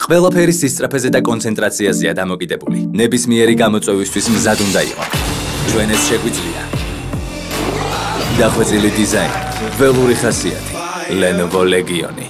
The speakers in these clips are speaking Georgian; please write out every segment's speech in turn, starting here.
ყველაფერი სისწრაფეზე და კონცენტრაციაზეა დამოკიდებული. ნებისმიერი გამოწვევისთვის მზად უნდა იყო. ჩვენ ეს შეგვიძლია. დახვეწილი დიზაინი, ველური ხასიათი, Lenovo Legioni.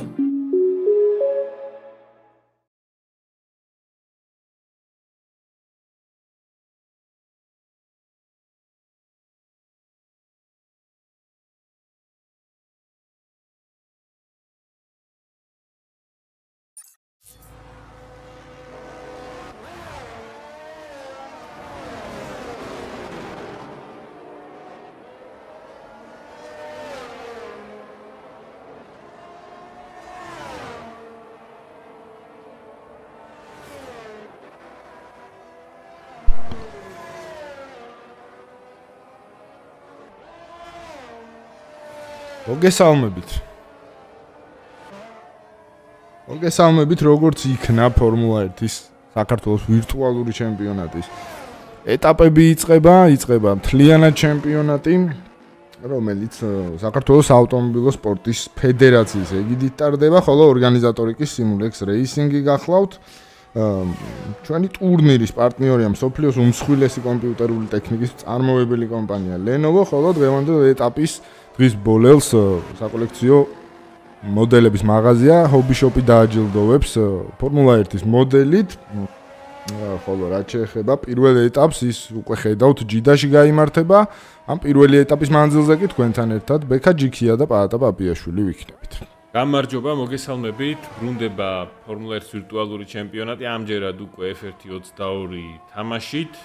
მოგესალმებით, როგორც იქნა ფორმულა 1-ის საქართველოს ვირტუალური ჩემპიონატის ეტაპები იწყება მთლიანად ჩემპიონატი, რომელიც საქართველოს ავტომობილო სპორტის ფედერაციის ეგიდით ტარდება, ხოლო ორგანიზატორი კი Simulex Racing-ი გახლავთ. ჩვენი ტურნირის პარტნიორია მსოფლიოს უმსხვილესი კომპიუტერული ტექნიკის მწარმოებელი კომპანია Lenovo, ხოლო დღევანდელ ეტაპის დღის ბოლელს საკოლექციო მოდელების მაღაზია Hobby Shop-ი დააჯილდოვებს ფორმულა 1-ის მოდელით, ხოლო რაც შეეხება პირველ ეტაპს, ის უკვე ხედავთ ჯიდაში გაიმართება. ამ პირველი ეტაპის მანძილზე კი თქვენთან ერთად ბექა ჯიქია და პაატა პაპიაშვილი ვიქნებით. გამარჯობა, მოგესალმებით. ბრუნდება ფორმულა 1-ის ვირტუალური ჩემპიონატი, ამჯერად უკვე F1 22 თამაშით,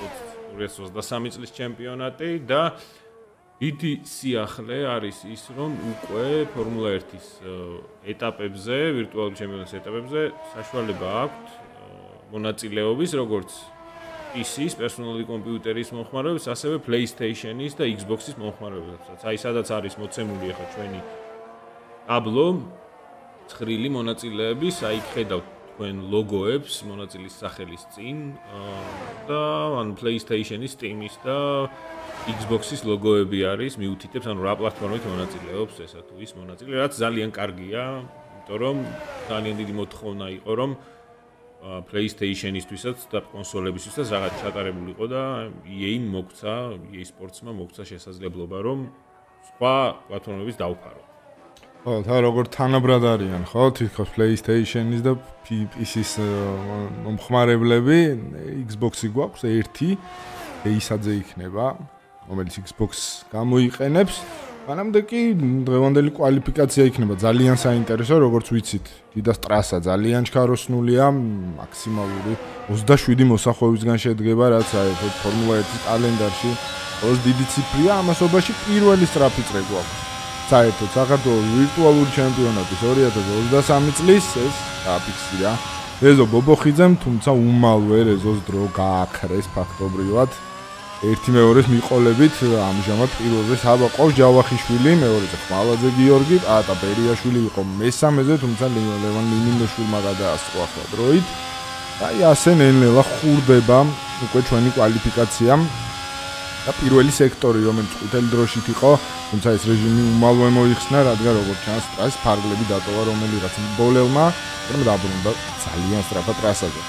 2023 წლის ჩემპიონატი და დიდი სიახლე არის ის, რომ უკვე ფორმულა 1-ის ეტაპებზე, ვირტუალური ჩემპიონატის ეტაპებზე საშუალება აქვთ მონაწილეობის, როგორც PC-ის, პერსონალური კომპიუტერის მომხმარებლებს, ასევე PlayStation-ის და Xbox-ის მომხმარებლებსაც. აი, სადაც არის მოცემული ახლა ჩვენი ტაბლო, ცხრილი მონაწილეების, აი ხედავთ თქვენ ლოგოებს მონაწილის სახელის წინ და ან PlayStation-ის, Steam-ის და Xbox-ის ლოგოები არის, მიუთითებს, ანუ რა პლატფორმით მონაწილეობს ესა თუ ის მონაწილე, რაც ძალიან კარგია, იმიტომ რომ ძალიან დიდი მოთხოვნა იყო, რომ PlayStation-ისთვისაც და კონსოლებისთვისაც რაღაც ჩატარებულიყო და EA-მ მოგცა, EA Sports-მა მოგცა შესაძლებლობა, რომ სხვა პლატფორმების დავფარო. ხო, და როგორ თანაბრად არიან, ხო, თითქოს PlayStation-ის და PC-ის მომხმარებლები, Xbox-ი გვაქვს ერთი, ეისაძე იქნება, რომელიც Xbox გამოიყენებს. მანამდე კი დღევანდელი კვალიფიკაცია იქნება ძალიან საინტერესო, როგორც ვიცით. დიდას ტრასა ძალიან ჩქაროსნულია, მაქსიმალური 27 მოსახვევისგან შედგება, რაც საერთოდ ფორმულა 1-ის კალენდარში ყველაზე დიდი ციფრია, ამასობაში პირველი სწრაფი წრე გვაქვს. საერთოდ საქართველოს ვირტუალური ჩემპიონატის 2023 წლის ეს დაფიქსირა რეზო ბობოხიძემ, თუმცა უმალვე რეზოს დრო გააქრეს ფაქტობრივად. ერთი მეორეს მიყოლებით ამჟამად პირველზე საბაყავს ჯავახიშვილი, მეორეზე ხმალაძე გიორგი, პაატა ბერიაშვილი იყო მესამეზე, თუმცა ლევან ლიმინოშვილმა გადაასწრო ახლა დროით. აი ასე ნელ-ნელა ხურდება უკვე ჩვენი კვალიფიკაცია და პირველი სექტორი, რომელიც ყვითელი დროშით იყო, თუმცა ეს რეჟიმი უმალვე მოიხსნა, რადგან როგორც ჩანს, ტრასის ფარგლები დატოვა რომელიღაც ბოლელმა, მაგრამ დაბრუნდა ძალიან სწრაფად ტრასაზე.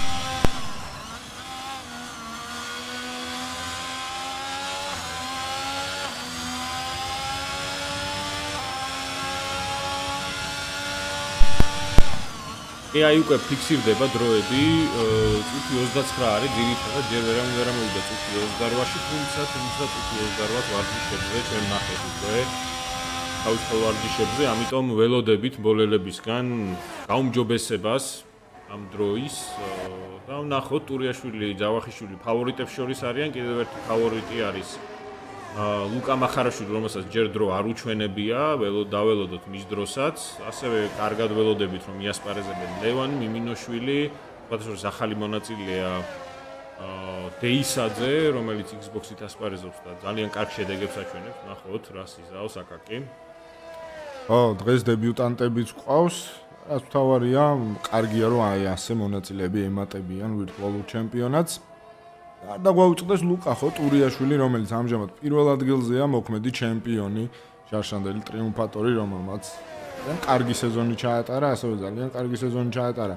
აი უკვე ფიქსირდება დროები, წუთი 29 არის ძირითადად, ჯერ ვერ ამოვიდა წუთი 28-ში, თუმცა წუთი 28 ვარჯიშებზე ჩვენ ნახეთ უკვე თავისუფალ ვარჯიშებზე, ამიტომ ველოდებით ბოლელებისგან გაუმჯობესებას ამ დროის და ვნახოთ ტურიაშვილი, ჯავახიშვილი ფავორიტებს შორის არიან, კიდევ ერთი ფავორიტი არის ლუკა მახარაშვილი, რომელსაც ჯერ დრო არ უჩვენებია, დაველოდოთ მის დროსაც, ასევე კარგად ველოდებით, რომ იასპარეზებენ ლევანი მიმინოშვილი, სხვადასხვა ახალი მონაწილეა დეისაძე, რომელიც Xbox-ით ასპარეზობს და ძალიან კარგ შედეგებს აჩვენებს, ნახოთ რა სიზაოს აკაკი. ხო, დღეს დებიუტანტებიც ყავს, რაც მთავარია, კარგია რომ აი ასე მონაწილეები ემატებიან ვირტუალურ ჩემპიონატს. არ დაგვაუწყდეს ლუკა ხო ტურიაშვილი, რომელიც ამჟამად პირველ ადგილზეა, მოქმედი ჩემპიონი, შარშანდელი ტრიუმფატორი, რომელმაც ძალიან კარგი სეზონი ჩაატარა, ასევე ძალიან კარგი სეზონი ჩაატარა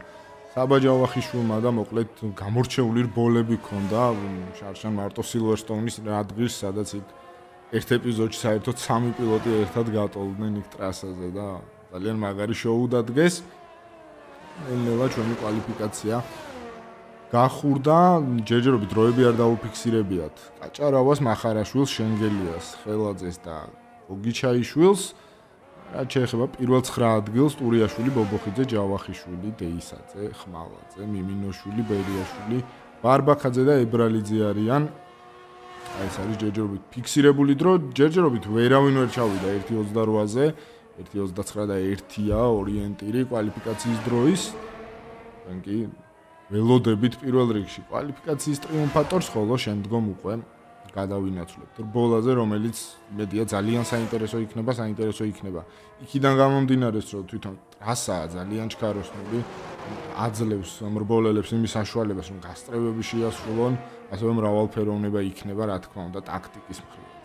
საბა ჯავახიშვილმა და მოკლედ გამორჩეული რბოლები ჰქონდა შარშან მარტო სილვერსტოუნის ადგილს, სადაც იქ ერთ ეპიზოდში საერთოდ 3 პილოტი ერთად გატოლდნენ იქ ტრასაზე და ძალიან მაგარი შოუ დადგეს. ნელ-ნელა ჩვენი კვალიფიკაცია გახურდა, ჯერჯერობით დროები არ დაუფიქსირებიათ. კაჭარავას, მახარაშვილს, შენგელიას, ხელაძეს და გოგიჩაიშვილს. რაც შეეხება პირველ 9 ადგილს, ტურიაშვილი, ბობოხიძე, ჯავახიშვილი, დეისაძე, ხმალაძე, მიმინოშვილი, ბერიაშვილი, ბარბაქაძე და ებრალიძე არიან. აი ეს არის ჯერჯერობით ფიქსირებული დრო, ჯერჯერობით ვერავინ ვერ ჩავიდა 1:28-ზე, 1:29 და 1-ია ორიენტირი კვალიფიკაციის დროის. კი ველოდებით პირველ რიგში კვალიფიკაციის ტრიუმფატორს, ხოლო შემდგომ უკვე გადავინაცვლებთ რბოლაზე, რომელიც მედია ძალიან საინტერესო იქნება. იქიდან გამომდინარე, რომ თვითონ ტრასაა ძალიან ჩქაროსნული, აძლევს რბოლელებს იმის საშუალებას, რომ გასწრებები შეასრულონ, ასევე მრავალფეროვნება იქნება, რა თქმა უნდა, ტაქტიკის მხრივაც.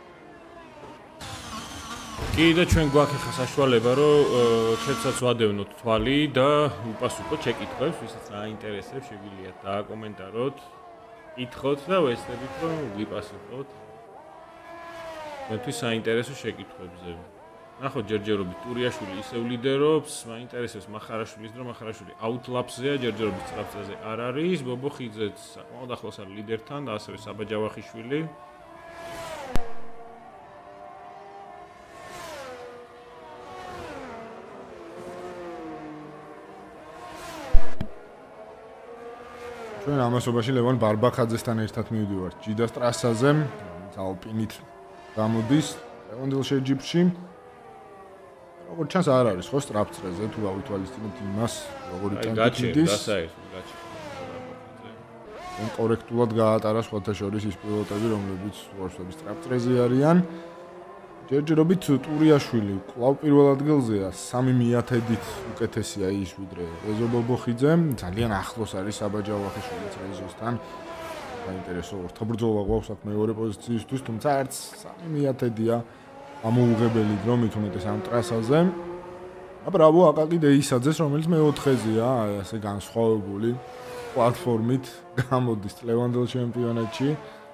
კი და ჩვენ გვაქვს ხა საშუალება, რომ ჩვენსაც ვადევნოთ თვალი და უპასუხოთ შეკითხვებს, ვისაც აინტერესებს, შეგვიძლია დააკომენტაროთ. ითხოვთ და ვესწრებით რომ ვიპასუხოთ. მეთვის საინტერესო შეკითხვებზე. ნახოთ ჯერჯერობით ტურიაშვილი ისევ ლიდერობს, მაინტერესებს მახარაშვილის დრო, მახარაშვილი აუტლაპსზეა, ჯერჯერობით სწრაფწაზე არ არის, ბობოხიძეც საკმაოდ ახლოს არის ლიდერთან და ასევე საბა ჯავახიშვილი. ჩვენ ამასობაში ლევან ბარბაქაძესთან ერთად მივდივართ ჯიდას ტრასაზე, ალპინით გამოდის ლევანდელში ჯიპში. როგორც ჩანს არ არის ხო სტრაფწრეზე, თუ ავითვალისწინებთ იმას, როგორი ტემპით კორექტულად გაატარა სხვათა შორის ის პილოტები, რომლებიც ვარშავის სტრაფწრეზე არიან. ჯერჯერობით ტურიაშვილი კვლავ პირველ ადგილზეა, 3/1000-ით უკეთესია ის ვიდრე რეზო ბობოხიძე, ძალიან ახლოს არის საბა ჯავახიშვილიც რეზოსთან. საინტერესო ორთაბრძოლა გვაქვს აქ მეორე პოზიციისთვის, თუმცა არც 3/1000-ია ამოუღებელი დრო მით უმეტეს ამ ტრასაზე. აბრავო აკაკი დეისაძეს, რომელიც მე-4-ზეა, ასე განსხვავებული პლატფორმით გამოდის ლევანდელ ჩემპიონატში.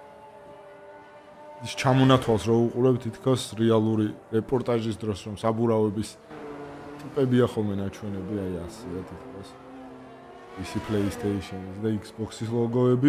ის ჩამონათვალს რო უყურებთ თითქოს რეალური რეპორტაჟის დროს, რომ საბურავების ტიპებია ხოლმე ნაჩვენები, აი ასეა თითქოს. PC PlayStation-ის და Xbox-ის ლოგოები.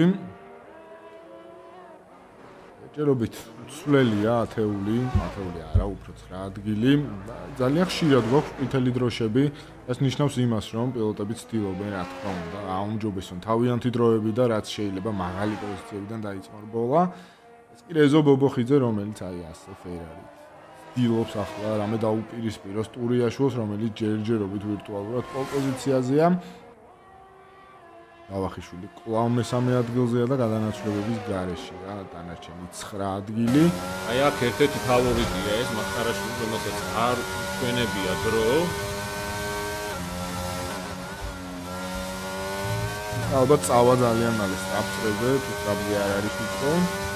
ჯერობით ცვლელია ათეული არა, უფრო 9 ადგილი. ძალიან ხშირად გვაქვს ყვითელი დროშები. ეს ნიშნავს იმას, რომ პილოტები ცდილობენ, რა თქმა უნდა, აუმჯობესონ თავიანთი დროები და რაც შეიძლება მაღალი პოზიციებიდან დაიწყონ რბოლა. ეს კი რეზო ბობოხიძე, რომელიც აი ასე ფერარით ცდილობს ახლა რამე დაუპირისპიროს ტურიაშვილს, რომელიც ჯერჯერობით ვირტუალურად პოზიციაზეა. ჯავახიშვილი კვლავ მესამე ადგილზეა და გადანაცვლებების გარეშე რა, დანარჩენი 9 ადგილი. აი აქ ერთ-ერთი ფავორიტია ეს მახარაშვილი, რომელსაც არ ჩვენებია დრო. ალბათ წავა ძალიან მალე სტრაფწრეზე, თუ სტრაფზე არ არის ფიქრო.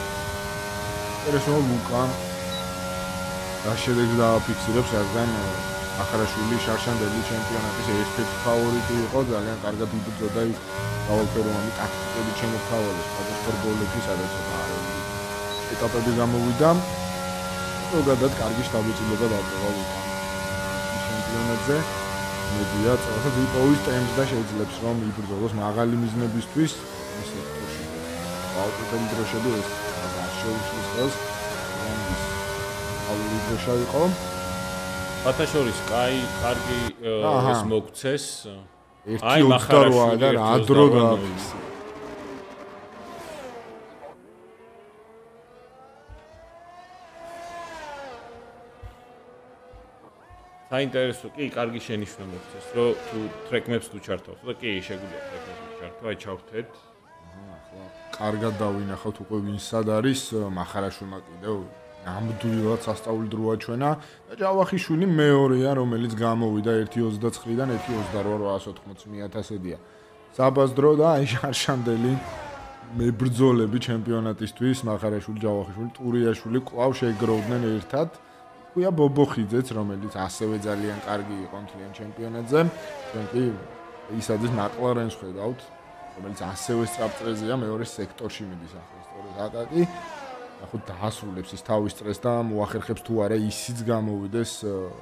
ერესო ლუკა და შედეგს დააფიქსირებს, რადგან მახარაშვილი შარშანდელი ჩემპიონატის ერთ-ერთი ფავორიტი იყო, ძალიან კარგად იბრძოდა ის მრავალფეროვანი ტაქტიკები შემოთავაზეს, სხვადასხვა რბოლებში, სადაც ეტაპები გამოვიდა. ზოგადად კარგი შთაბეჭდილება დატოვა ლუკამ ჩემპიონატზე. მედია წელსაც იპოვის ტემპს და შეიძლება რომ იბრძოლოს მაღალი მიზნებისთვის. ეს სექტორში აუტოთელი დროშები ეს შეუშლის ხელს რომლის ალული დროშა იყო. ფათაშორის კარგი ეს მოგცეს. აი მახარაშვილი და რა დრო დააფიქსირა. საინტერესო, კი, კარგი შენიშვნა მოგცეს, რომ თუ ტრეკმებს თუ ჩართავს და კი, შეგვიძლია ტრეკმებს ჩართო, აი ჩავთეთ. ახლა კარგად დავინახავთ უკვე ვინ სად არის, მახარაშვილმა კიდევ ნამდვილად სასწაული დრო აჩვენა და ჯავახიშვილი მეორეა, რომელიც გამოვიდა 1:29-დან 1:28-880-1000-ია. საბას დრო და აი შარშანდელი მებრძოლები ჩემპიონატისთვის, მახარაშვილი, ჯავახიშვილი, ტურიაშვილი კვლავ შეგროვდნენ ერთად. ქვია ბობოხიძეც, რომელიც ასევე ძალიან კარგი იყო მთლიან ჩემპიონატზე. ჩვენ კი ისაძის McLaren-ს ხედავთ, რომელიც ასევე სწრაფწრეზეა, მეორე სექტორში მიდის ახლა სწორედ აკაკი. ახლა დაასრულებს ის თავის წრეს და მოახერხებს თუ არა ისიც გამოვიდეს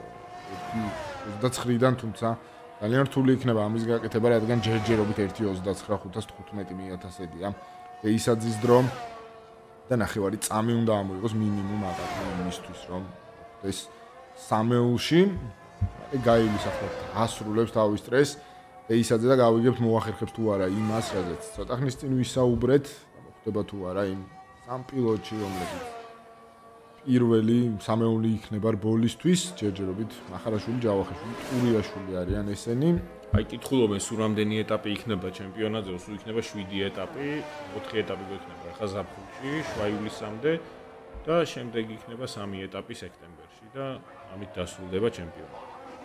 29-დან, თუმცა ძალიან რთული იქნება ამის გაკეთება, რადგან ჯერჯერობით 1.29-515-1000-ია. ისაძის დრო და ნახევარი წამი უნდა ამოიღოს მინიმუმ აკაკი იმისთვის, რომ ეს სამეულში გაივლის ახლა დაასრულებს თავის წრეს. ისაძე და გავიგებთ მოახერხებს თუ არა იმას, რაზეც ცოტა ხნის წინ ვისაუბრეთ, მოხდება თუ არა იმ სამ პილოტში, რომლებიც პირველი სამეული იქნება რბოლისთვის, ჯერჯერობით მახარაშვილი, ჯავახიშვილი, ტურიაშვილი არიან ესენი. აი კითხულობენ სულ რამდენი ეტაპი იქნება ჩემპიონატზე, სულ იქნება 7 ეტაპი, 4 ეტაპი გვექნება ახლა ზაფხულში, ივლისამდე და შემდეგ იქნება 3 ეტაპი სექტემბერში და ამით დასრულდება ჩემპიონატი.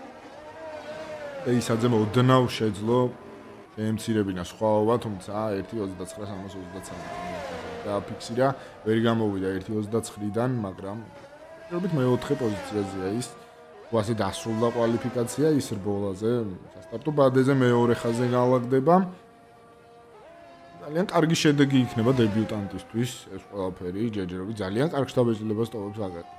ისაძე ოდნავ შეძლო შეემცირებინა სხვაობა, თუმცა 1.29-323 დააფიქსირა, ვერ გამოვიდა 1.29-დან, მაგრამ ჯერჯერობით მე-4 პოზიციაზეა ის. ასე დასრულდა კვალიფიკაცია ის რბოლაზე, სასტარტო ბადეზე მეორე ხაზზე განლაგდება. ძალიან კარგი შედეგი იქნება დებიუტანტისთვის ეს ყველაფერი, ჯერჯერობით ძალიან კარგ შთაბეჭდილებას ტოვებს აკაკი.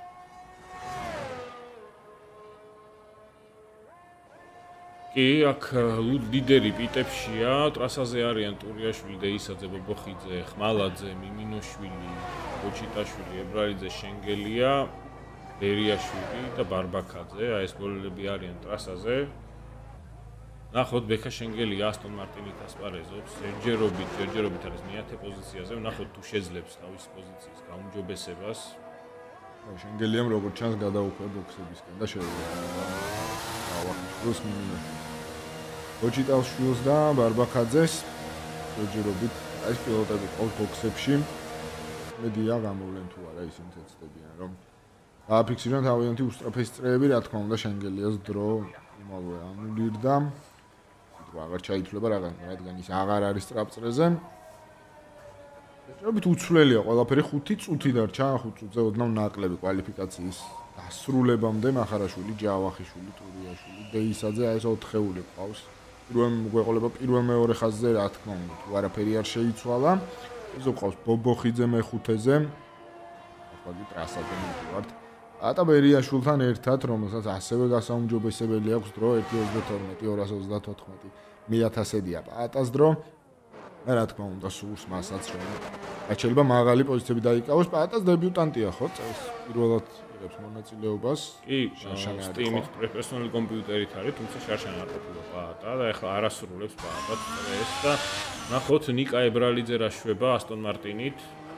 კი, აქ ლიდერი პიტეფშია, ტრასაზე არიან ტურიაშვილი და ისაძე, ბობოხიძე, ხმალაძე, მიმინოშვილი, ბოჩიტაშვილი, ებრალიძე, შენგელია, ბერიაშვილი და ბარბაკაძე, აი ეს ბოლოები არიან ტრასაზე. ნახოთ ბექა შენგელია ასტონ მარტინით ასპარეზობს, ჯერჯერობით არის მე-10 პოზიციაზე, ნახოთ თუ შეძლებს თავის პოზიციის გაუმჯობესებას. შენგელიამ როგორც ჩანს გადაუხვია ბოქსებისკენ და შეუძლია გავახიშოს მინიმუმ. ბოჩიტაშვილს და ბარბაკაძეს ჯერჯერობით აი პილოტები ყავს ბოქსებში. მედია გამოვლენ თუ არა ისინი ეცდებიან რომ დააფიქსირონ თავიანთი უსწრაფესი წრეები, რა თქმა უნდა შენგელიას დრო იმალვე ანულირდა. თუ აღარ ჩაითვლება რადგან ის აღარ არის სწრაფწრეზე. ჯერჯერობით უცვლელია ყველაფერი 5 წუთი დარჩა, 5 წუთზე ოდნავ ნაკლები კვალიფიკაციის დასრულებამდე მახარაშვილი, ჯავახიშვილი, ტურიაშვილი, დეისაძე აი ეს 4-ეული ყავს. გვეყოლება პირველ-მეორე ხაზზე, რა თქმა უნდა, თუ არაფერი არ შეიცვალა. ეს ყავს ბობოხიძე მე-5-ზე. ახლა კი ტრასაზე მივდივართ. ატა ბერიაშვილთან ერთად, რომელსაც ასევე გასაუმჯობესებელი აქვს დრო 1.32-234 მე-1000-ია პატას დრო. რა თქმა უნდა, სურს მასაც რომ შეიძლება მაღალი პოზიციები დაიკავოს. პატას დებიუტანტია ხო? წელს პირველად იღებს მონაწილეობას. კი, Steam-ით პროფესიონალი კომპიუტერით არის, თუმცა შარშან არ ყოფილა პატა და ახლა არასრულებს პატა წრეს და ნახოთ ნიკა ებრალიძე რა შვება ასტონ მარტინით.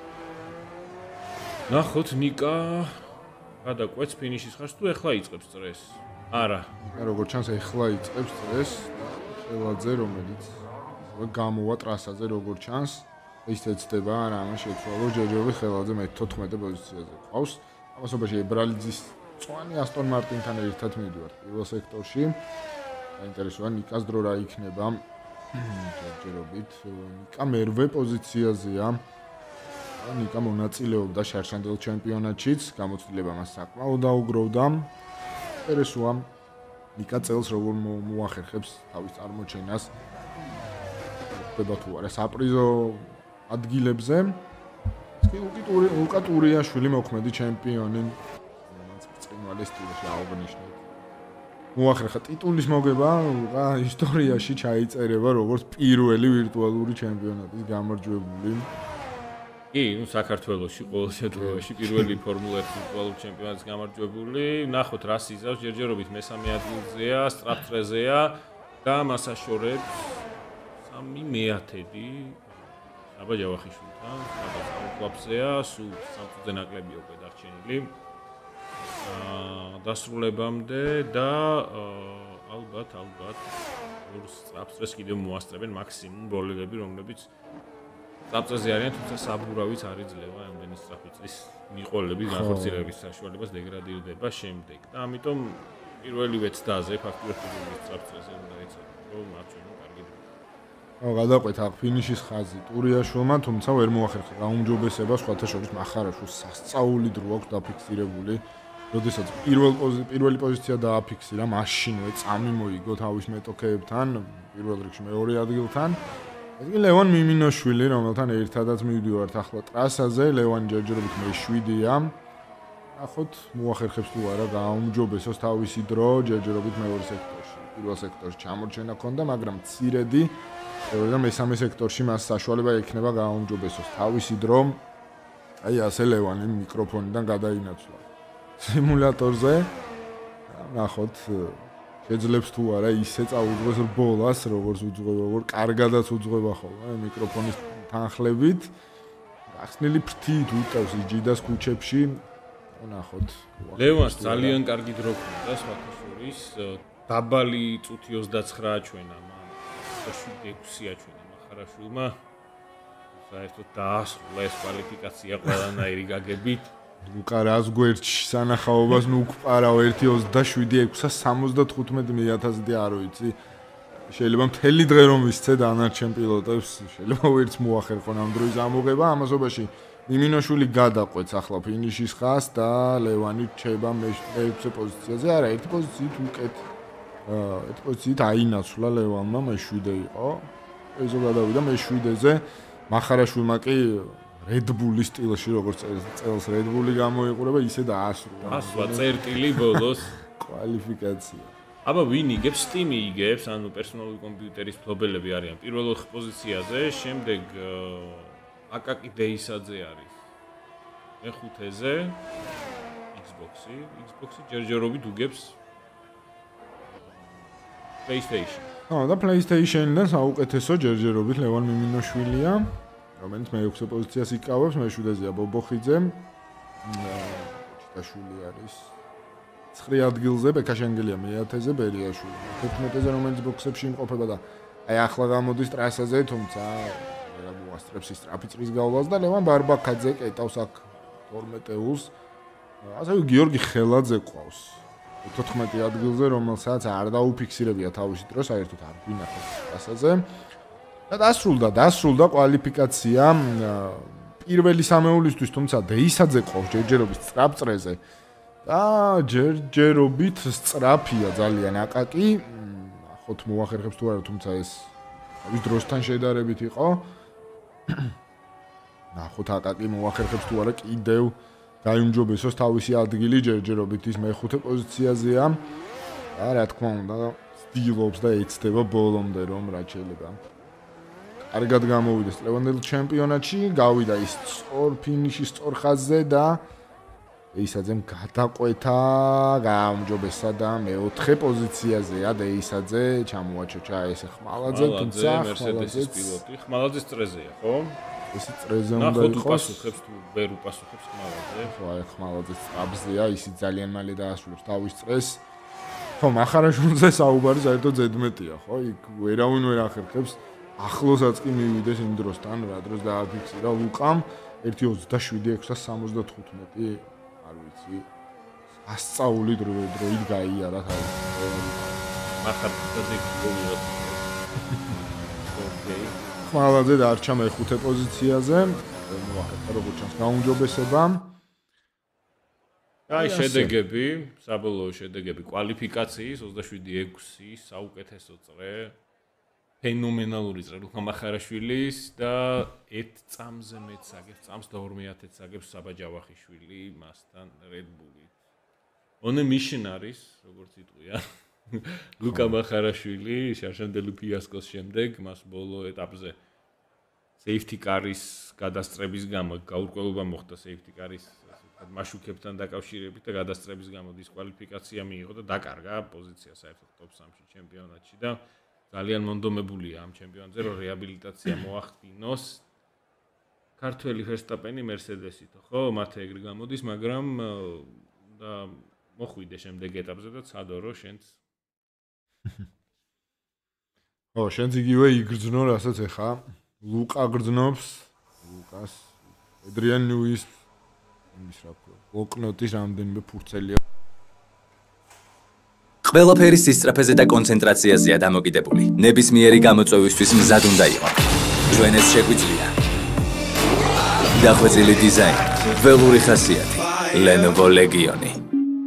ნახოთ ნიკა გადაკვეთს ფინიშის ხაზს თუ ახლა იწყებს წრეს? არა. როგორც ჩანს ახლა იწყებს წრეს. ხელაძე რომელიც გამოვა ტრასაზე როგორც ჩანს, ის ეცდება არა ამას შეცვალოს ჯერჯერობით ხელაძე მე-14 პოზიციაზე ყავს. ამასობაში ებრალიძის წვანი ასტონ მარტინთან ერთად მივდივართ პირველ სექტორში. საინტერესოა ნიკას დრო რა იქნება ჯერჯერობით. ნიკა მერვე პოზიციაზეა. ნიკა მონაწილეობდა შარშანდელ ჩემპიონატშიც, გამოცდილება მას საკმაოდ დაუგროვდა. ინტერესოა ნიკა წელს როგორ მოახერხებს თავის წარმოჩენას. ხდება თუ არა საპრიზო ადგილებზე. ლუკა ტურიაშვილი მოქმედი ჩემპიონი, რომელიც ბრწყინვალე სტილში აღნიშნეთ. მოახერხა ტიტულის მოგება, ლუკა ისტორიაში ჩაიწერება როგორც პირველი ვირტუალური ჩემპიონატის გამარჯვებული. კი, საქართველოში ყოველ შემთხვევაში პირველი ფორმულა 1 ვირტუალური ჩემპიონატის გამარჯვებული. ნახოთ რა სიზავს, ჯერჯერობით მე-3 ადგილზეა, სწრაფწრეზეა და მასაშორებს 3 მე-10-დი აბა ჯავახიშვილთან, აბა საუკლაპზეა, სულ 3 წუთზე ნაკლებია უკვე დარჩენილი. დასრულებამდე და ალბათ ორ სწრაფწრეს კიდევ მოასწრებენ მაქსიმუმ როლერები, რომლებიც სწრაფწრეზე არიან, თუმცა საბურავიც არ იძლევა ამდენი სწრაფი წრის მიყოლების განხორციელების საშუალებას დეგრადირდება შემდეგ. და ამიტომ პირველივე ცდაზე ფაქტობრივად სწრაფწრეზე უნდა ეცადო, რომ მარჩვენა კარგი დრო. გადაყვეთ აქ ფინიშის ხაზი ტურიაშვილმა, თუმცა ვერ მოახერხა გაუმჯობესება, სხვათა შორის მახარაშვილს სასწაული დრო აქვს დაფიქსირებული. როდესაც პირველი პოზიცია დააფიქსირა, მაშინვე წამი მოიგო თავის მეტოქეებთან, პირველ რიგში მეორე ადგილთან. ეს კი ლევან მიმინოშვილი, რომელთან ერთადაც მივდივართ ახლა ტრასაზე, ლევანი ჯერჯერობით მე-7-ია. ნახოთ, მოახერხებს თუ არა გააუმჯობესოს თავისი დრო, ჯერჯერობით მეორე სექტორში. პირველ სექტორში ჩამორჩენა ჰქონდა, მაგრამ მცირედი და მესამე სექტორში მას საშუალება ექნება გააუმჯობესოს თავისი დრო. აი ასე ლევანი მიკროფონიდან გადაინაცვლა. სიმულატორზე ნახოთ შეძლებს თუ არა ისე წაუძღვეს ბოლას, როგორც უძღვება, როგორ კარგადაც უძღვება ხოლმე მიკროფონის თანხლებით. ახსნილი ფრთით უტევს ჯიდას ქუჩებში. ნახოთ. ლევანს ძალიან კარგი დრო ქონდა სხვათაშორის. დაბალი წუთი 29 ჩვენა, მან 7-6 ჩვენა მახარაშვილმა. საერთოდ დაასრულა ეს კვალიფიკაცია ყველანაირი გაგებით. ლუკა რას გვერდში სანახაობას ნუ უკპარავ 1.27.675.000-დი არ ვიცი. შეიძლება მთელი დღე რომ ისცე დანარჩენ პილოტებს, შეიძლება ვერც მოახერხონ ამ დროის ამოღება, ამასობაში მიმინოშვილი გადაყვეც ახლა ფინიშის ხაზს და ლევანი რჩება მე-6 პოზიციაზე, არა, ერთი პოზიციით უკეთ. ერთი პოზიციით აინაცვლა ლევანმა, მე-7 იყო. ეზო გადავიდა მე-7-ზე. მახარაშვილმა კი Red Bull-ის სტილში, როგორც წელს Red Bull-ი გამოიყურება, ისე დაასრულა. ასვა წერტილი ბოლოს კვალიფიკაცია. აბა ვინ იგებს? Steam-ი იგებს, ანუ პერსონალური კომპიუტერის მფლობელები არიან პირველ 4 პოზიციაზე, შემდეგ აკაკი დეისაძე არის. მე-5-ზე Xbox-ი ჯერჯერობით უგებს PlayStation. და PlayStation-დან საუკეთესო ჯერჯერობით ლევან მიმინოშვილია. რომელიც მე-6 პოზიციას იკავებს, მე-7-ზეა ბობოხიძე. ჩიტაშვილი არის 9 ადგილზე, ბეკაშენგელია მე-10-ზე, ბერიაშვილი. 11-ზე რომელიც ბოქსებში იმყოფება და აი ახლა გამოდის ტრასაზე, თუმცა რა მოასწრებს ის სტრაფი წრის გავლას და ლევან ბარბაკაძე კეტავს აქ 12-ულს. ასევე გიორგი ხელაძე ყავს 14 ადგილზე, რომელსაც არ დაუფიქსირებია თავისი დრო, საერთოდ არ გვინახავს ტრასაზე. და დასრულდა კვალიფიკაცია პირველი სამეულისთვის, თუმცა დეისაძე ყავს ჯერჯერობით სწრაფწრეზე და ჯერჯერობით სწრაფია ძალიან აკაკი. ნახოთ მოახერხებს თუ არა, თუმცა ეს ის დროსთან შედარებით იყო. ნახოთ აკაკი მოახერხებს თუ არა, კიდევ გაიუმჯობესოს თავისი ადგილი ჯერჯერობით ის მე-5 პოზიციაზეა. და რა თქმა უნდა, ცდილობს და ეცდება ბოლომდე რომ რაც შეიძლება კარგად გამოვიდეს ლევანდელ ჩემპიონატში, გავიდა ის სწორ ფინიშის სწორ ხაზზე და დეისაძემ გადაყვეთა, გააუმჯობესა და მე-4 პოზიციაზეა დეისაძე, ჩამოაჩოჩა ეს ხმალაძე, თუმცა Mercedes-ის პილოტი, ხმალაძის წრეზეა, ხო? ეს წრეზე უნდა ნახოთ იყოს. უპასუხებს თუ ვერ უპასუხებს ხმალაძე. ხო, აი ხმალაძის წაბზეა, ისი ძალიან მალე დაასრულებს თავის წრეს. ხო, მახარაშვილზე საუბარი საერთოდ ზედმეტია, ხო? იქ ვერავინ ვერ ახერხებს. ახლოსაც კი მივიდეს იმ დროსთან, რა დროს დააფიქსირა ლუკამ 1.27.675, არ ვიცი. ასწაული დროით გაიარა თავი. მახარაშვილზე გიგონიოთ. ოკეი. ხმალაძე დარჩა მე-5 პოზიციაზე. მოახერხა როგორც ჩანს გაუმჯობესება. აი შედეგები, საბოლოო შედეგები კვალიფიკაციის 27-6 საუკეთესო წრე. ფენომენალური წრე ლუკა მახარაშვილის და 1 წამზე მეც აგებს, წამს და 5000-ს აგებს საბაჯავახიშვილი მასთან Red Bull-ით. On a mission არის, როგორც იტყვია. ლუკა მახარაშვილი შარშანდელი ფიასკოს შემდეგ მას ბოლო ეტაპზე safety car-ის გადასწრების გამო გაურკვევლობა მოხდა safety car-ის მაშუქებთან დაკავშირებით და გადასწრების გამო დისკვალიფიკაცია მიიღო და დაკარგა პოზიცია საერთოდ top 3-ში ჩემპიონატში და ძალიან მონდომებულია ამ ჩემპიონატზე რომ რეაბილიტაცია მოახდინოს ქართველი Verstappen-ი Mercedes-ითო ხო მათე ეგრე გამოდის მაგრამ და მოხვიდე შემდეგ ეტაპზე და ცადო რომ შენც ო შენც იგივე იგრძნო რასაც ეხა ლუკა გრძნობს ლუკას ედრიან ნუის ის რა ქვია ბლოკნოტის რამდენიმე ფურცელია ყველაფერი სისწრაფეზე და კონცენტრაციაზეა დამოკიდებული. ნებისმიერი გამოწვევისთვის მზად უნდა იყო. ჩვენეს შეგვიძლია. დახვეწილი დიზაინი, ველური ხასიათი, Lenovo Legion.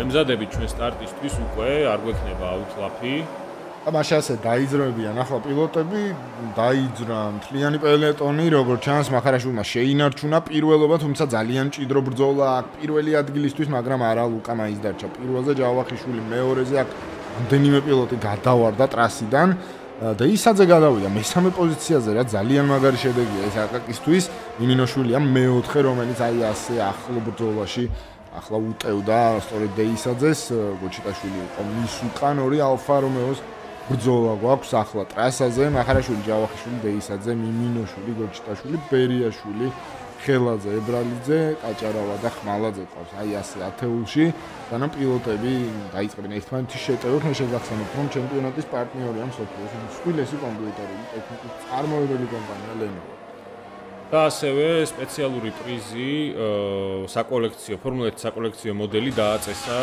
მემზადებით ჩვენ სტარტისთვის უკვე არ გვექნება აუკლაფი. და მაშინ ასე დაიძროებიან ახლა პილოტები, დაიძრა მთლიანი პელეტონი, როგორც ჩანს, მახარაშვილმა შეინარჩუნა პირველობა, თუმცა ძალიან ჭიდრო ბრძოლა აქ პირველი ადგილისთვის, მაგრამ არა ლუკა მაინც დარჩა პირველზე, ჯავახიშვილი მეორეზე, აქ რამდენიმე პილოტი გადავარდა ტრასიდან. და ისაძე გადავიდა მესამე პოზიციაზე, რა ძალიან მაგარი შედეგია ეს აკაკისთვის. მიმინოშვილია მეოთხე, რომელიც აი ასე ახლო ბრძოლაში ახლა უტევდა სწორედ დეისაძეს. გოჩიტაშვილი იყო მის უკან, ორი ალფა რომეოს ბრძოლა გვაქვს ახლა ტრასაზე. მახარაშვილი, ჯავახიშვილი, დეისაძე, მიმინოშვილი, გოჩიტაშვილი, ბერიაშვილი, ხელაძე, ებრალიძე, კაჭარავა და ხმალაძე ყავს. აი ასე ათეულში. სანამ პილოტები დაიწყებენ ერთმანეთის შეტევებს, მე შეგახსენებ, რომ ჩემპიონატის პარტნიორია მსოფლიოს უმსხვილესი კომპიუტერული ტექნიკის წარმოებული კომპანია Lenovo. და ასევე სპეციალური პრიზი საკოლექციო, Formula 1 საკოლექციო მოდელი დააწესა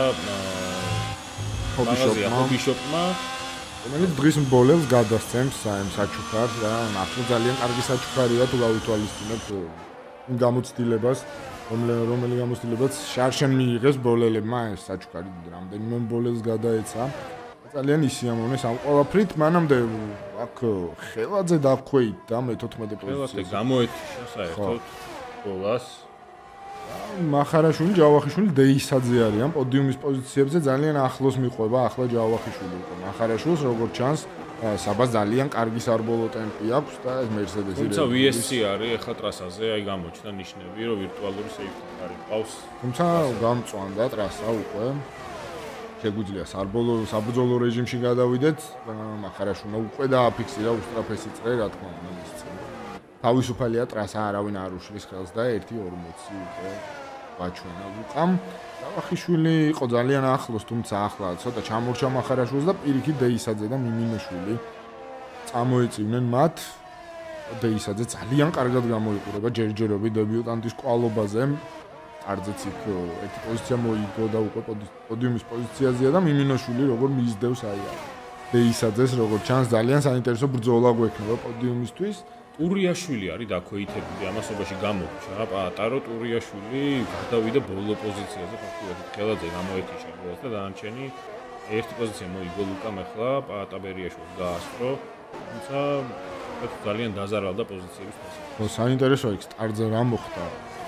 ჰობიშოპმა, რომელიც დღის მბოლელს გადასცემს ამ საჩუქარს და ახლა ძალიან კარგი საჩუქარია თუ გავითვალისწინებთ იმ გამოცდილებას, რომელი გამოცდილებაც შარშან მიიღეს ბოლელებმა ეს საჩუქარი რამდენიმე ბოლელს გადაეცა. ძალიან ისიამოვნეს ამ ყველაფრით, მანამდე აქ ხელაძე დაქვეითდა მე-14 პოზიციაზე. ხელაძე გამოეთიშა საერთოდ ბოლას. მახარაშვილი, ჯავახიშვილი, დეისაძე არიან პოდიუმის პოზიციებზე, ძალიან ახლოს მიყვება ახლა ჯავახიშვილი უკვე. მახარაშვილს როგორც ჩანს, საბას ძალიან კარგი სარბოლო ტემპი აქვს და ეს Mercedes-ი. თუმცა VSC არის ახლა ტრასაზე, აი გამოჩნდა ნიშნები, რომ ვირტუალური safety car ყავს. თუმცა გამწვანდა ტრასა უკვე. შეგვიძლია საბრძოლო რეჟიმში გადავიდეთ, მახარაშვილმა უკვე დააფიქსირა უსტრაფესი წრე, რა თქმა უნდა, ის წრე. თავისუფალია ტრასა, არავინ არ უშლის ხელს და 1:40 უკვე გაჩვენა ლუკამ. ჯავახიშვილი იყო ძალიან ახლოს, თუმცა ახლა ცოტა ჩამორჩა მახარაშვილს და პირიქით დეისაძე და მიმინოშვილი წამოეწივნენ მათ. დეისაძე ძალიან კარგად გამოიყურება ჯერჯერობით დებიუტანტის კვალობაზე. არცეც იქ ერთი პოზიცია მოიგო და უკვე პოდიუმის პოზიციაზეა და მიმინოშვილი როგორ მისდევს აი დეისაძეს, როგორც ჩანს, ძალიან საინტერესო ბრძოლა გვექნება პოდიუმისთვის. ტურიაშვილი არის დაქვეითებული ამასობაში გამოჩა, პატარო ტურიაშვილი გადავიდა ბოლო პოზიციაზე, ფაქტობრივად ხელაძე გამოეთიშა ბოლოს და დანარჩენი ერთი პოზიცია მოიგო ლუკამ ახლა პატაბერიაშვილს გაასწრო, თუმცა ძალიან დაზარალდა პოზიციების ფასი. საინტერესოა იქ სტარტზე რა მოხდა.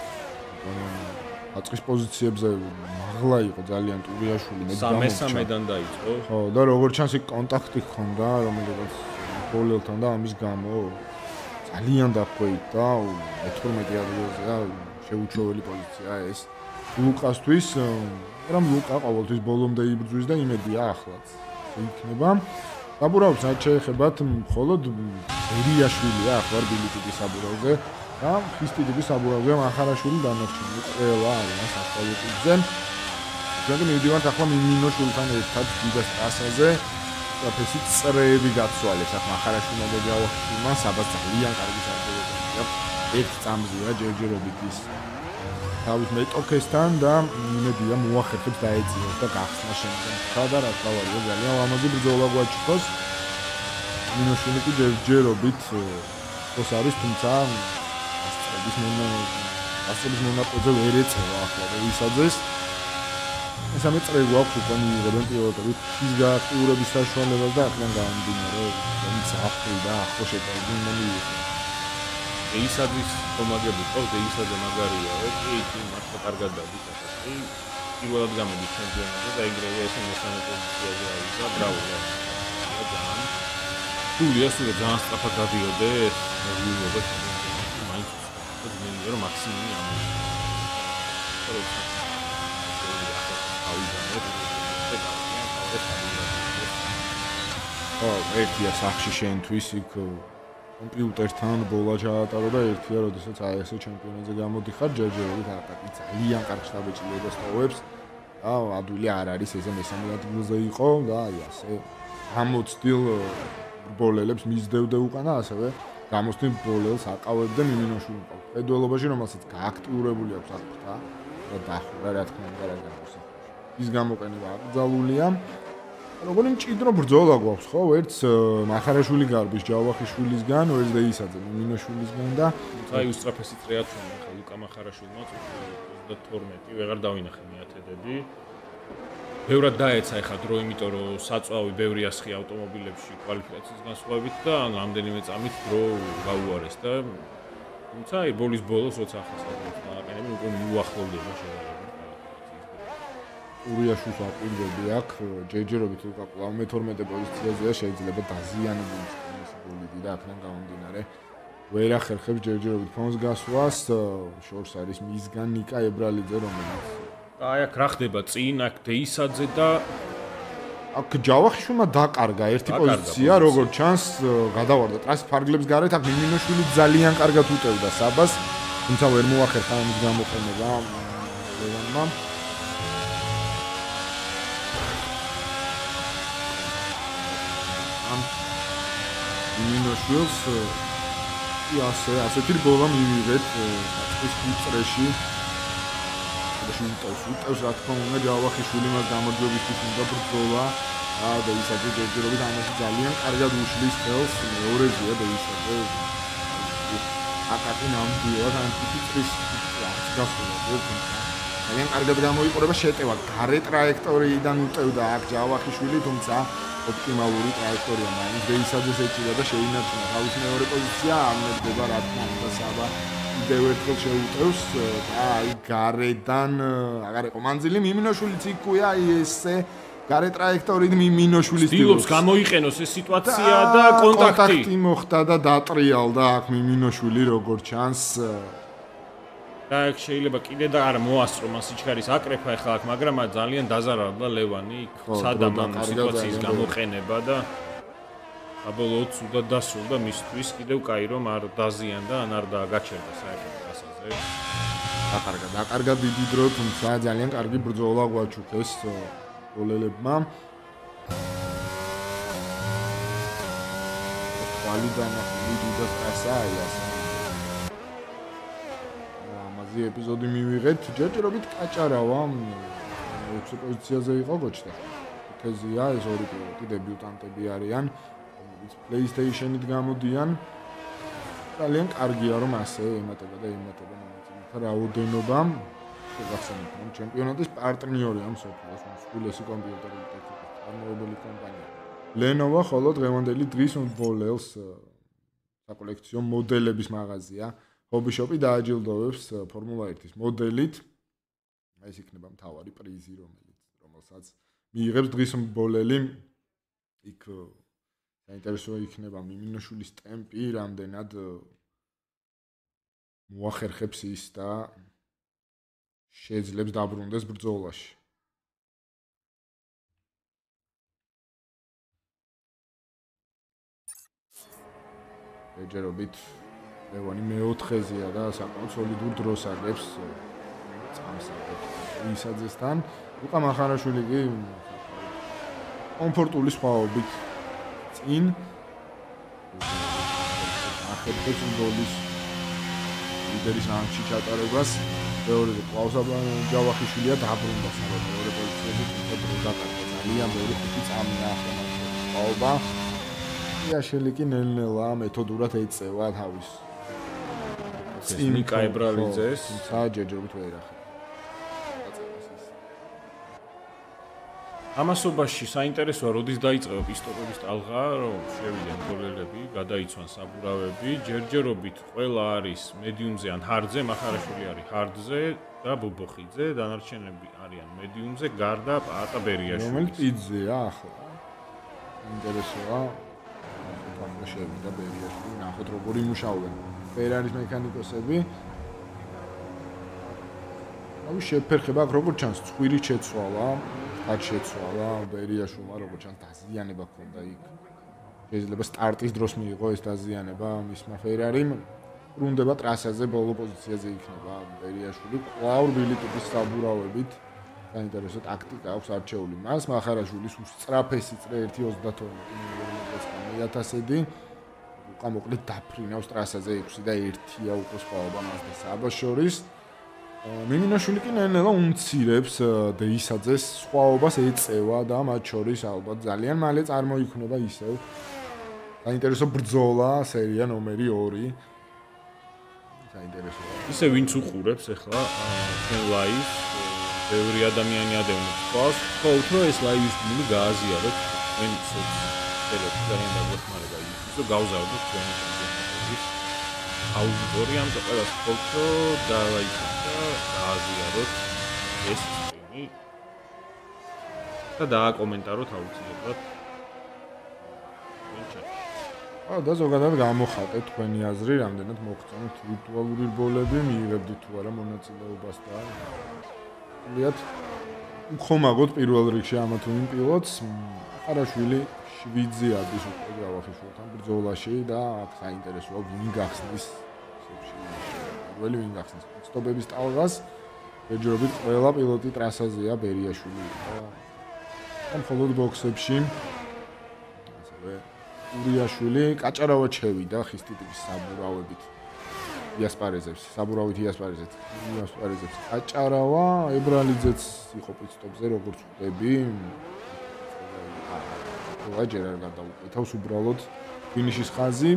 აწყის პოზიციებზე მაღლა იყო ძალიან ტურიაშვილი, მე მესამედან დაიწყო. ხო, და როგორც ჩანს იქ კონტაქტი ჰქონდა რომელიღაც ბოლელთან და ამის გამო ძალიან დაქვეითდა 12 ადგილზეა შეუჩვეველი პოზიცია ეს ლუკასთვის, მაგრამ ლუკა ყოველთვის ბოლომდე იბრძვის და იმედია ახლაც იქნება. საბურავს რაც შეეხებათ მხოლოდ ბერიაშვილია ახლა ბილიკიდის საბურავზე და ხისტიდების საბურავზე მახარაშვილი დანარჩენი ყველა არის ასპალტზე. ჩვენ მივიდივართ ახლა მიმინოშვილთან ერთად დიდას ტრასაზე. ტრაფესი წრეები გაცვალეს ახლა მახარაშვილმა და ჯავახიშვილმა საბას ძალიან კარგი სარბოლოა. ერთ წამზეა ჯერჯერობით ის თავის მეტოქესთან და იმედია მოახერხებს დაეწიოს და გახსნა შემდგომ. და რა თქმა უნდა ძალიან ლამაზი ბრძოლა გვაჩქოს. მინოშვილი კი ჯერჯერობით ხოს არის, თუმცა ასწრების მონაკვეთზე ვერ ეწევა ახლა და ისაძეს. მესამე წრე გვაქვს უკვე მიიღებენ პილოტები ის გააქტიურების საშუალებას და აქედან გამომდინარე რომელიც ახლი და ახლო შეტევები მომიიღო. ისაძის კომაგები ყავს, ისაძე მაგარია, კი, მართლა კარგად დადის ახლა. პირველად გამოდის ჩემპიონატზე და ეგრევე ეს მესამე პოზიციაზე არის და ბრავო. სულ ძალიან სწრაფად გადიოდეს, მოვიობა მაინც მე რომ მაქსიმუმი ამოიღო. ერთია სახში შენთვის იქ კომპიუტერთან ბოლა ჩაატარო და ერთია როდესაც აი ესე ჩემპიონატზე გამოდიხარ ჯერჯერობით აკაკი ძალიან კარგ შტაბეჭილებას ტოვებს და ადვილი არ არის ესე მესამე ადგილზე იყო და აი ასე გამოცდილ ბოლელებს მისდევდა უკან და ასევე გამოცდილ ბოლელს აყავებდა მიმინოშვილი ყავს ფედველობაში რომელსაც გააქტიურებული აქვს აკაკა და დახურა რა თქმა უნდა რა გამოსა ის გამოყენება აკრძალულია როგორი მჭიდრო ბრძოლა გვაქვს ხო ერთს მახარაშვილი გარბის ჯავახიშვილისგან ვერც დეისაძე მიმინოშვილისგან და აი უსტრაფესი წრეა თქვენ ხა ლუკა მახარაშვილმა 22 ვეღარ დავინახე მეათედები ბევრად დაეცა ეხა დრო, იმიტომ რომ საწვავი ბევრი ასხი ავტომობილებში კვალიფიკაციის განსხვავებით და რამდენიმე წამით დრო გაუარეს და თუმცა აი ბოლის ბოლოს როცა ახასიათებს ნაყენები უკვე მიუახლოვდება შედარებით. ურიაშვილს აპირებდი აქ ჯერჯერობით უკაკლა 12 პოზიციაზეა შეიძლება დაზიანებულიც ის ბოლიდი და აქედან გამომდინარე ვერ ახერხებს ჯერჯერობით ფონს გასვლას შორს არის მისგან ნიკა ებრალიძე რომელიც აი აქ რა ხდება წინ აქ დეისაძე და აქ ჯავახიშვილმა დაკარგა ერთი პოზიცია როგორც ჩანს გადავარდა ტრასის ფარგლებს გარეთ აქ მიმინოშვილი ძალიან კარგად უტევდა საბას თუმცა ვერ მოახერხა ამის გამოყენება ლევანმა მიმინოშვილს ასეთი ბოლა მივიღეთ ის წრეში უტევს რა თქმა უნდა ჯავახიშვილი მას გამარჯვებისთვის უნდა ბრძოლა და ისაც ჯერჯერობით ამაში ძალიან კარგად უშლის ხელს მეორეზეა და ისაც აკაკი ნამდვილად ანტიპიტრის გასულა ძალიან კარგად გამოიყურება შეტევა გარე ტრაექტორიიდან უტევდა აქ ჯავახიშვილი თუმცა ოპტიმალური ტრაექტორია მაინც დეისაძეს ეჭირა და შეინარჩუნა თავის მეორე პოზიცია ამერდება რა თქმა უნდა საბა კიდევ ერთხელ შეუტევს და აი გარედან აღარ იყო მანძილი მიმინოშვილიც იქუია აი ესე გარე ტრაექტორით მიმინოშვილის სტილობს გამოიყენოს ეს სიტუაცია და კონტაქტი მოხდა და დატრიალდა აქ მიმინოშვილი როგორც ჩანს და შეიძლება კიდე და არ მოასწრო მას სიჩქარის აკრეფა ახლა აქ მაგრამ ძალიან დაზარალდა ლევანი სადამ ამ სიტუაციის გამოყენება და აბოლოოდ სულად დასრულდა მისთვის კიდევ კაირომ არ დაზიანდა ან არ დააგაჩერდა საერთოდ გასაზე დაკარგა დიდი დრო თუმცა ძალიან კარგი ბრძოლა გვაჩუქეს გოლელებმა ვალიდან დიდი დასაა ამაზე ეპიზოდი მივიღეთ ჯერჯერობით კაჭარავა 6 პოზიციაზე იყო გოჩდა თეზია ეს ორი პილოტი დებიუტანტები არიან PlayStation-ით გამოდიან ძალიან კარგია რომ ასე ემატება მონაწილეთა რაოდენობა შეგახსენებთ რომ ჩემპიონატის პარტნიორია მსოფლიოს მსხვილესი კომპიუტერული ტექნიკის წარმოებელი კომპანია Lenovo ხოლო დღევანდელი დღის ბოლელს საკოლექციო მოდელების მაღაზია Hobby Shop-ი დააჯილდოვებს Formula 1-ის მოდელით ეს იქნება მთავარი პრიზი რომელსაც მიიღებს დღის ბოლელი იქ საინტერესო იქნება მიმინოშვილის ტემპი რამდენად მოახერხებს ის და შეძლებს დაბრუნდეს ბრძოლაში ჯერჯერობით ლევანი მეოთხეზეა და საკმაოდ სოლიდურ დროს აგებს წამსადებს ისაძესთან უკა მახარაშვილი კი კომფორტული სხვაობით წინ ახერხებს ბოლის ლიდერის რანგში ჩატარებას მეორე კლაუსაბა ჯავახიშვილია დაბრუნდა საბოლოო მეორე პოზიციაზე თუმცა დრო დაკარგა ძალიან ბევრი ხუთი წამია ახლა სხვაობა იაშელი კი ნელ-ნელა მეთოდურად ეწევა თავის ნიკა ებრალიძეს თუმცა ჯერჯერობით ვერ ახერხებს ამასობაში საინტერესოა როდის დაიწყება პისტოლების ტალღა რომ შევიდნენ გოლელები გადაიცვან საბურავები ჯერჯერობით ყველა არის მედიუმზე ან ჰარდზე მახარაშვილი არის ჰარდზე და ბობოხიძე დანარჩენები არიან მედიუმზე გარდა პატა ბერიაშვილი რომელიც პიძზეა ახლა ინტერესოა თამაშ შევიდა ბერიაშვილი ნახოთ როგორ იმუშავენ ფერარის მექანიკოსები აი შეფერხება აქ როგორ ჩანს ცხვირი შეცვალა აქ შეცვალა ბერიაშვილმა როგორც ჩანს დაზიანება ჰქონდა იქ შეიძლება სტარტის დროს მიიღო ეს დაზიანება მისმა ფერარიმ ბრუნდება ტრასაზე ბოლო პოზიციაზე იქნება ბერიაშვილი კვლავ ბილიტების საბურავებით საინტერესო ტაქტიკა აქვს არჩეული მას მახარაშვილის უსწრაფესი წრე 1.32 1000-დი უკა მოკლედ დაფრინავს ტრასაზე 6 და 1-ია უკვე სხვაობა მას და საბას შორის მიმინოშვილი კი ნელ-ნელა უმცირებს დეისაძეს სხვაობას ეწევა და მათ შორის ალბათ ძალიან მალე წარმოიქმნება ისევ საინტერესო ბრძოლა სერია ნომერი 2 საინტერესოა ისე ვინც უყურებს ახლა ჩვენ ლაივს ბევრი ადამიანი ადევნებს თვალს, თქოს რომ ეს ლაივის გმული გააზიაროთ თქვენ სოციალურ ძალიან დაგეხმარება ის რომ გავზარდოთ ჩვენი კონტენტის აუდიტორიამ და ყველას თქოს რომ დააიკოთ და გააზიაროთ ეს სტრიმი და დააკომენტაროთ აუცილებლად და ზოგადად გამოხატეთ თქვენი აზრი, რამდენად მოგწონთ ვირტუალური რბოლები, მიიღებდით თუ არა მონაწილეობას და მიათ უხომაგოთ პირველ რიგში ამა თუ იმ პილოტს, ყარაშვილი 7-ზე არის უკვე გავახიშულთან ბრძოლაში და აქ საინტერესოა ვინ გახსნის პირველი ვინ გახსნის სტოპების ტალღას, ჯერჯერობით ყველა პილოტი ტრასაზეა ბერიაშვილი და მხოლოდ ბოქსებში ასევე ურიაშვილი კაჭარავა ჩევიდა ხისტი ტიპის საბურავებით იასპარეზებს კაჭარავა ებრალიძეც იყო პიტსტოპზე როგორც ხვდები ყველა ჯერ არ გადაუკეთავს უბრალოდ ფინიშის ხაზი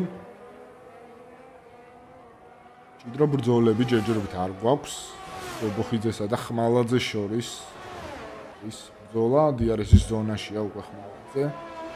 ჭიდრო ბრძოლები ჯერჯერობით არ გვაქვს ბოხიძესა და ხმალაძეს შორის ის ბრძოლა დიარესის ზონაშია უკვე ხმალაძე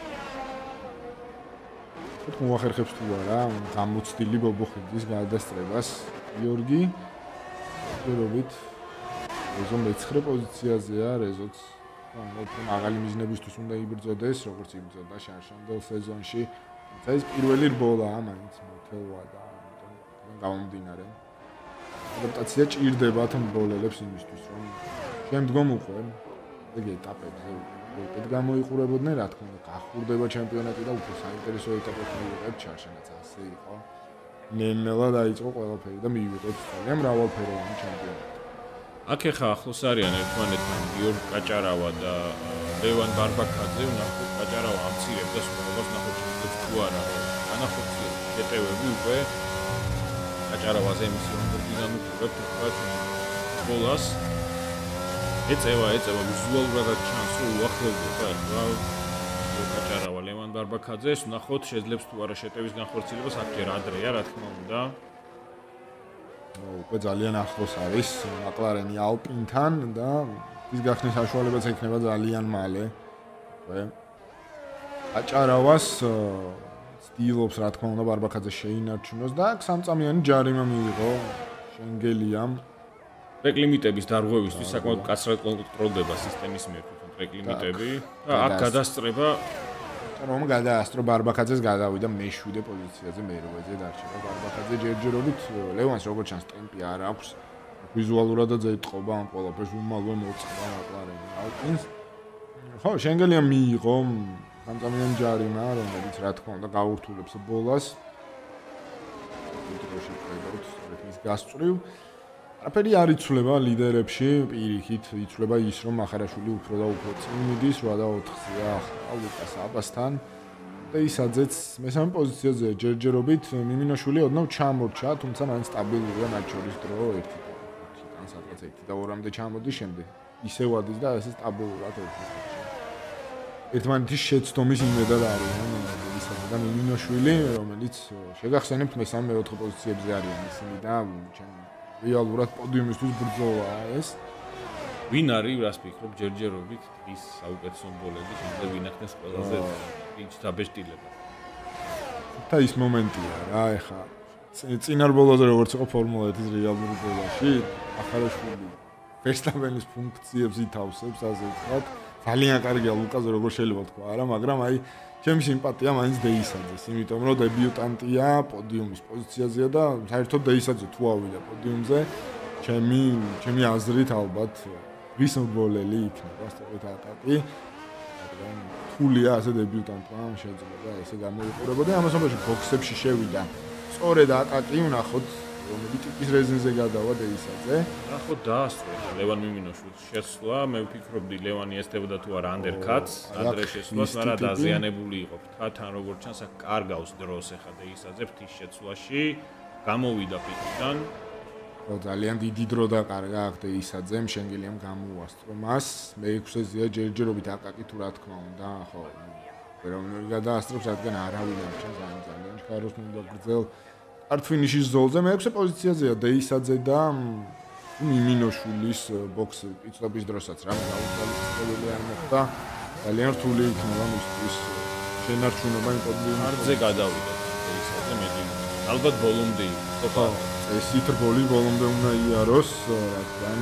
მოახერხებს თუ არა გამოცდილი ბობოხიძის გადასწრებას გიორგი ჯერობით ეზო მე-9 პოზიციაზეა რეზოც მაღალი მიზნებისთვის უნდა იბრძოდეს როგორც იბრძოდა შარშანდელ სეზონში თუმცა ეს პირველი რბოლაა მაინც მოთელვა და გამომდინარე ადაპტაცია ჭირდებათ მბოლელებს იმისთვის რომ შემდგომ უკვე ეგ ეტაპებზე უკეთ გამოიყურებოდნენ, რა თქმა უნდა, გახურდება ჩემპიონატი და უფრო საინტერესო ეტაპები მიიღებთ ჩარშანაც ასე იყო. ნელ-ნელა დაიწყო ყველაფერი და მიიღეთ ძალიან მრავალფეროვანი ჩემპიონატი. აქ ახლა ახლოს არიან ერთმანეთთან გიორგი კაჭარავა და ლევან ბარბაკაძე, ნახოთ კაჭარავა ამცირებდა სხვაობას ნახოთ შეძლებს თუ არა. განახორციელებს შეტევები უკვე კაჭარავაზე იმის რომ დინამიკურებთ თქვათ ბოლას ეწევა ვიზუალურად ჩანს რომ უახლოვდება ახლა კაჭარავა ლევან ბარბაკაძეს ნახოთ შეძლებს თუ არა შეტევის განხორციელებას აქ ჯერ ადრეა რა თქმა უნდა უკვე ძალიან ახლოს არის მაკლარენი ალპინთან და ის გახსნის საშუალებაც ექნება ძალიან მალე უკვე კაჭარავას სტილობს რა თქმა უნდა ბარბაკაძე შეინარჩუნოს და აქ სამწამიანი ჯარიმა მიიღო შენგელიამ ტრეკ-ლიმიტების დარღვევისთვის საკმაოდ კაცრად კონტროლდება სისტემის მიერ თვითონ ტრეკ-ლიმიტები და აქ გადასწრება რომ გადაასწრო ბარბაკაძეს გადავიდა მე-7 პოზიციაზე მე-8-ზე დარჩება ბარბაკაძე ჯერჯერობით ლევანს როგორც ჩანს ტემპი არ აქვს ვიზუალურადაც ეტყობა ამ ყველაფერს უმალვე მოწყდა მაკლარენი ალპინს ხო შენგელიამ მიიღო სამწამიანი ჯარიმა რომელიც რა თქმა უნდა გაურთულებს ბოლას დროში პრეგორთ ის გასწრივ არაფერი არ იცვლება ლიდერებში, პირიქით იცვლება ის, რომ ახარაშვილი უფრო და უფრო წინ მიდის, 8-4-ზეა ახლა ლუკას აბასთან და ისაძეც მესამე პოზიციაზე ჯერჯერობით მიმინოშვილი ოდნავ ჩამორჩა, თუმცა მაინც სტაბილურია მათ შორის დრო 1-დან სადღაც 1 და 2-მდე ჩამოდის შემდეგ. ისევ ადის და ესე სტაბილურად ერთმანეთის შეცდომის იმედად არიან ისაძე და მიმინოშვილი, რომელიც შეგახსენებთ მესამე 4 პოზიციებზე არიან ისინი და რეალურად პოდიუმისთვის ბრძოლაა ეს. ვინ არის, რას ფიქრობ, ჯერჯერობით ის საუკეთესო ბოლები, შეიძლება ვინახდეს ყველაზე პინჩ დაბეჭდილება. და ის მომენტია რა, ეხა წინარ ბოლოზე როგორც იყო ფორმულა 1-ის რეალური ბოლაში, ახარაშვილი ვერსტაპენის ფუნქციებს ითავსებს, ასე ვთქვათ. ძალიან კარგია ლუკაზე როგორ შეიძლება თქვა, არა, მაგრამ აი ჩემი სიმპათია მაინც დეისაძეს, იმიტომ რომ დებიუტანტია, პოდიუმის პოზიციაზეა და საერთოდ დეისაძე თუ ავიდა პოდიუმზე, ჩემი აზრით ალბათ ვისმბოლელი იქნება სწორედ ატაკი. მაგრამ თულია ასე დებიუტანტმა შეიძლება ესე გამოიყურებოდა, ამასობაში ბოქსებში შევიდა. სწორედ ატაკი ვნახოთ, რომელიც ტიპის რეზინზე გადავა დეისაძე. ნახოთ დაასწრო ლევან მიმინოშვილს შესვლა, მე ვფიქრობდი ლევანი ესწრებოდა თუ არა ანდერკატს, ადრე შესვლას, მაგრამ დაზიანებული იყო. თან როგორც ჩანს, აქ კარგავს დროს ახლა დეისაძე ფთის შეცვლაში, გამოვიდა ფიქრიდან. ძალიან დიდი დრო დაკარგა აქ დეისაძემ, შენგელიამ გამოუასწრო მას, მე-6-ზეა ჯერჯერობით აკაკი თუ რა თქმა უნდა, ხო. ეროვნული გადაასწრებს, რადგან არავინ არ ჩანს ძალიან ჩქაროს უნდა გრძელ არტ ფინიშის ზოლზე მე-6 პოზიციაზეა დეისაძე და მიმინოშვილის ბოქს პიტსტოპის დროსაც რა გაუძლებელი არ მოხდა ძალიან რთული იქნება მისთვის შენარჩუნება იმ პოდიუმზე არზე გადავიდა ისე მეტი ალბათ ბოლომდე იყო ესეთ რგოლი ბოლომდე უნდა იაროს რადგან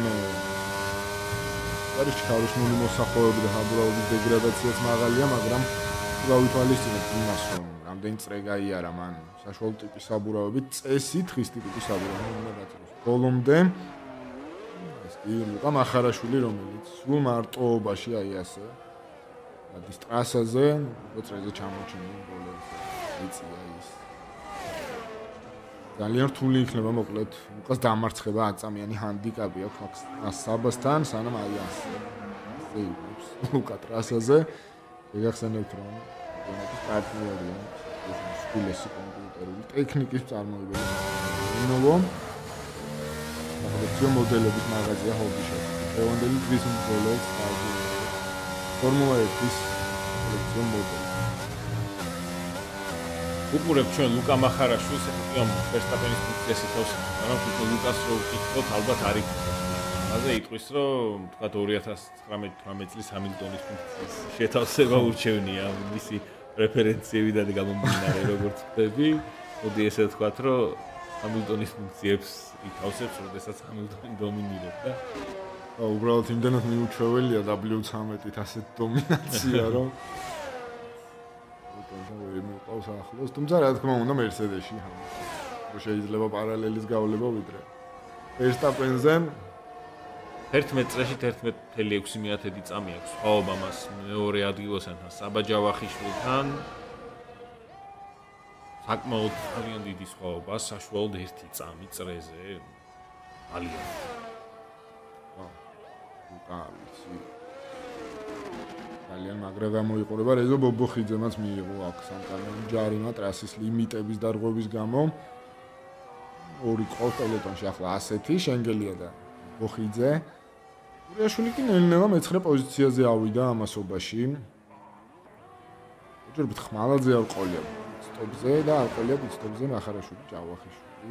არის ჩქაროსნული მოსახოვები და ჰაბურავების დეგრადაციაც მაღალია მაგრამ გავითვალისწინებთ იმას რომ რამდენი წრე გაიარა მან საშუალო ტიპის საბურავები წესით ხის ტიპის საბურავები უნდა გაწევოს ბოლომდე ეს კი ლუკა მახარაშვილი რომელიც სულ მარტოობაში აი ასე ადის ტრასაზე როწრეზე ჩამოჩენილი ბოლოს ეწია ის ძალიან რთული იქნება მოკლედ უკას დამარცხება 10 წამიანი ჰანდიკაპი აქვს საბასთან სანამ აი ასე იგებს ლუკა ტრასაზე შეგახსენებთ რომ ეს პარტნიორია ეს სკულესი კომპიუტერული ტექნიკის წარმოებელი ნოვო მაგალითად მოდელების მაღაზია ჰობიშოპ ევანდელი ტვის მოდელებს ფორმულა 1-ის კოლექციონ მოდელი უყურებ ჩვენ ლუკა მახარაშვილს ამ ვერსტაპენის ფუნქციას ითავს მაგრამ თვითონ ლუკას რო ვკითხოთ ალბათ არ იქნება ამაზე იტყვის რომ თქვა 2019-18 წლის ჰამილტონის ფუნქციის შეთავსება ურჩევნია მისი პრეფერენციებიდან გამომდინარე როგორც ხდები მოდი ესე ვთქვათ რომ ჰამილტონის ფუნქციებს ითავსებს როდესაც ჰამილტონი დომინირებს და უბრალოდ იმდენად მიუჩვეველია W13-ით ასეთ დომინაცია რომ მიყავს ახლოს თუმცა რა თქმა უნდა მერსედესში რომ შეიძლება პარალელის გავლება ვიდრე ვერსტაპენზე 11 წრეში 11.6 წამი აქვს სხვაობა მას მეორე ადგილოსთან საბაჯავახიშვილთან საკმაოდ ძალიან დიდი სხვაობა საშუალოდ 1 წამი წრეზე ძალიან ძალიან მაგრა გამოიყურება რეზო ბობოხიძემაც მიიღო აქ სამკარნავი ჯარიმა ტრასის ლიმიტების დარღვევის გამო ორი ყავს პელოტონში ახლა ასეთი შენგელია და ბოხიძე ურიაშვილი კი ნელ-ნელა მე-9 პოზიციაზე ავიდა ამასობაში ჯერბით ხმალაძე არ ყოლია სტოპზე და არ ყოლია პიტსტოპზე მახარაშვილი ჭავახიშვილი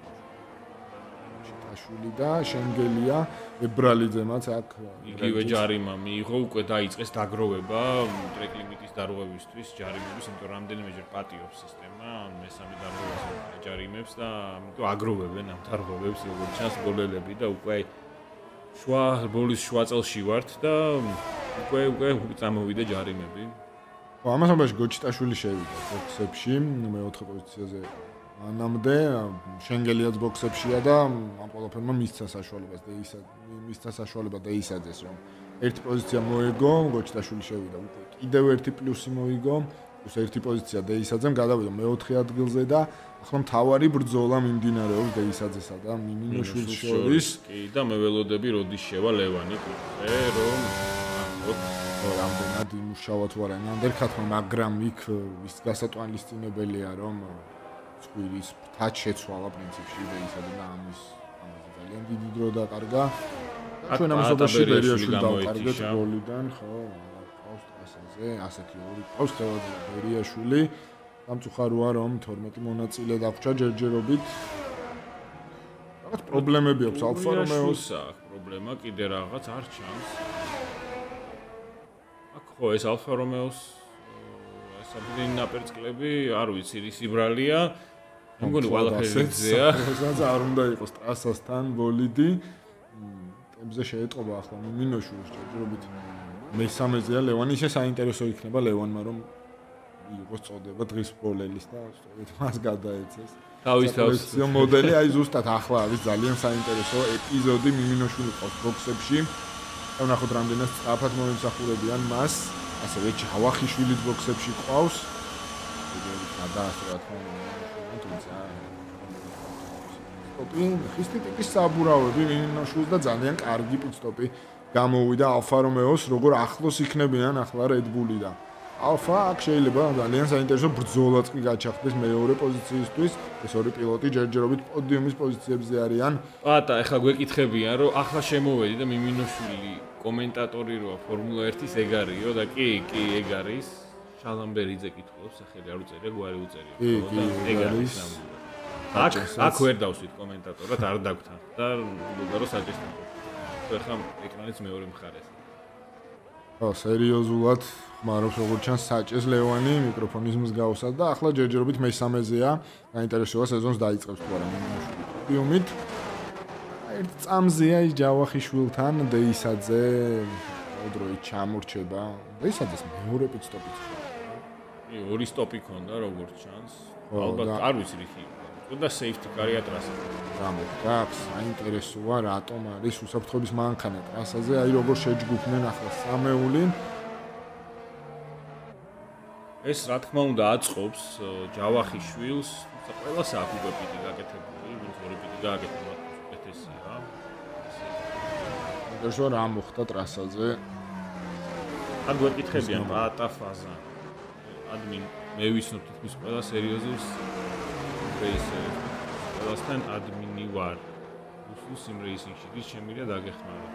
შვილი და შენგელია ებრალიძემაც აქ იგივე ჯარიმა მიიღო უკვე დაიწყეს დაგროვება ტრეკ ლიმიტის დარღვევისთვის ჯარიმების იმიტომ რამდენიმეჯერ პატიობს სისტემა მესამე დარღვევას ჯარიმებს და ამიტომ აგროვებენ ამ დარღვევებს როგორც ჩანს გოლელები და უკვე შუა ბოლის შუა წელში ვართ და უკვე წამოვიდა ჯარიმები ამასობაში გოჩიტაშვილი შევიდა ბოქსებში მე-4 პოზიციაზე ანამდე შენგელიაც ბოქსებშია და ამ ყველაფერმა მისცა საშუალება დეისაძეს რომ ერთი პოზიცია მოეგო გოჩიტაშვილი შევიდა უკვე კიდევ ერთი პლუსი მოიგო plus ერთი პოზიცია დეისაძემ გადავიდა მე-4 ადგილზე და ახლა მთავარი ბრძოლა მიმდინარეობს დეისაძესა და მიმინოშვილის შორის კი და მე ველოდები როდის შევა ლევანი რომ რამდენად იმუშავა თუ არა ნანდერქათმა მაგრამ იქ ის გასატვანილწინებელია რომ ის თაც შეცვალა პრინციპში დეისაძე და ამაზე ძალიან დიდი დრო დაკარგა ჩვენ ამასობაში ბერიაშვილი დავკარგეთ გოლიდან ხო ყავს ტრასაზე ასეთი ორი ყავს ხელაძე ბერიაშვილი სამწუხაროა რომ 12 მონაწილე დაგვჭა ჯერჯერობით რაღაც პრობლემები აქვს ალფა რომეოს აქვს პრობლემა კიდე რაღაც არ ჩანს აქ ხო ეს ალფა რომეოს საფრენი ნაპერწკლები არ ვიცი რის იბრალია მგონი ყველაფერი ძეა როსაც არ უნდა იყოს ტრასასთან ბოლიდი ტემზე შეეტყობა ახლა მინოშვილის ჯერჯერობით მესამეზეა ლევანი ისე საინტერესო იქნება ლევანმა რომ იყოს წოდება დღის ბოლელის და სწორედ მას გადაეცეს თავის მოდელი აი ზუსტად ახლა არის ძალიან საინტერესო ეპიზოდი მინოშვილი ყავს ბოქსებში და ნახოთ რამდენად სწრაფად მოემსახურებიან მას ასევე ჯავახიშვილის ბოქსებში ყავს გადაასწრა თუმცა სტოპი ხისტი ტიპის საბურავები მინოშვილს და ძალიან კარგი პიტსტოპი გამოვიდა ალფა რომეოს როგორ ახლოს იქნებიან ახლა რედბული და ალფა აქ შეიძლება ძალიან საინტერესო ბრძოლაც კი გაჩაღდეს მეორე პოზიციისთვის ეს ორი პილოტი ჯერჯერობით პოდიუმის პოზიციებზე არიან პატა ეხლა გვეკითხებიან რომ ახლა შემოვედი და მიმინოშვილი კომენტატორი როა ფორმულა 1-ის ეგ არისო და კი ეგ არის შალამბერიძე კითხულობს სახელი არ უწერია გვარი უწერია ეგ არის აქ ვერ დავსვით კომენტატორად, არ დაგვთან და ლუგარო საჭესთან. ხა ეკრანიც მეორე მხარეს. ხო, სერიოზულად ხმარობს როგორც ჩანს საჭეს ლევანი მიკროფონის მსგავსად და ახლა ჯერჯერობით მესამეზეა. გაინტერესოა სეზონს დაიწყებს თუ არა მინიმუმით. ერთ წამზეა ის ჯავახიშვილთან დეისაძე დროით ჩამორჩება. დეისაძეს მეორე პიტსტოპიც. ორი სტოპი ქონდა როგორც ჩანს. ალბათ არ ვიცი რითი. და safety car-ია ტრასაზე. გამოგვაქვს, საინტერესოა რატომ არის უსაფრთხოების მანქანა ტრასაზე, აი როგორ შეჯგუფდნენ ახლა სამეული. ეს რა თქმა უნდა აწყობს ჯავახიშვილს, თუმცა ყველას აქვს უკვე პიტი გაკეთებული, ვინც ორი პიტი გააკეთა ეთესია. ინტერესოა რა მოხდა ტრასაზე. ან გვეკითხებიან პატა ფაზა. ადმინ მე ვიცნობ თითქმის ყველა სერიოზულს რეისერს. ყველასთან ადმინი ვარ. უსულ სიმ რეისინგში ის შემირია დაგეხმარა.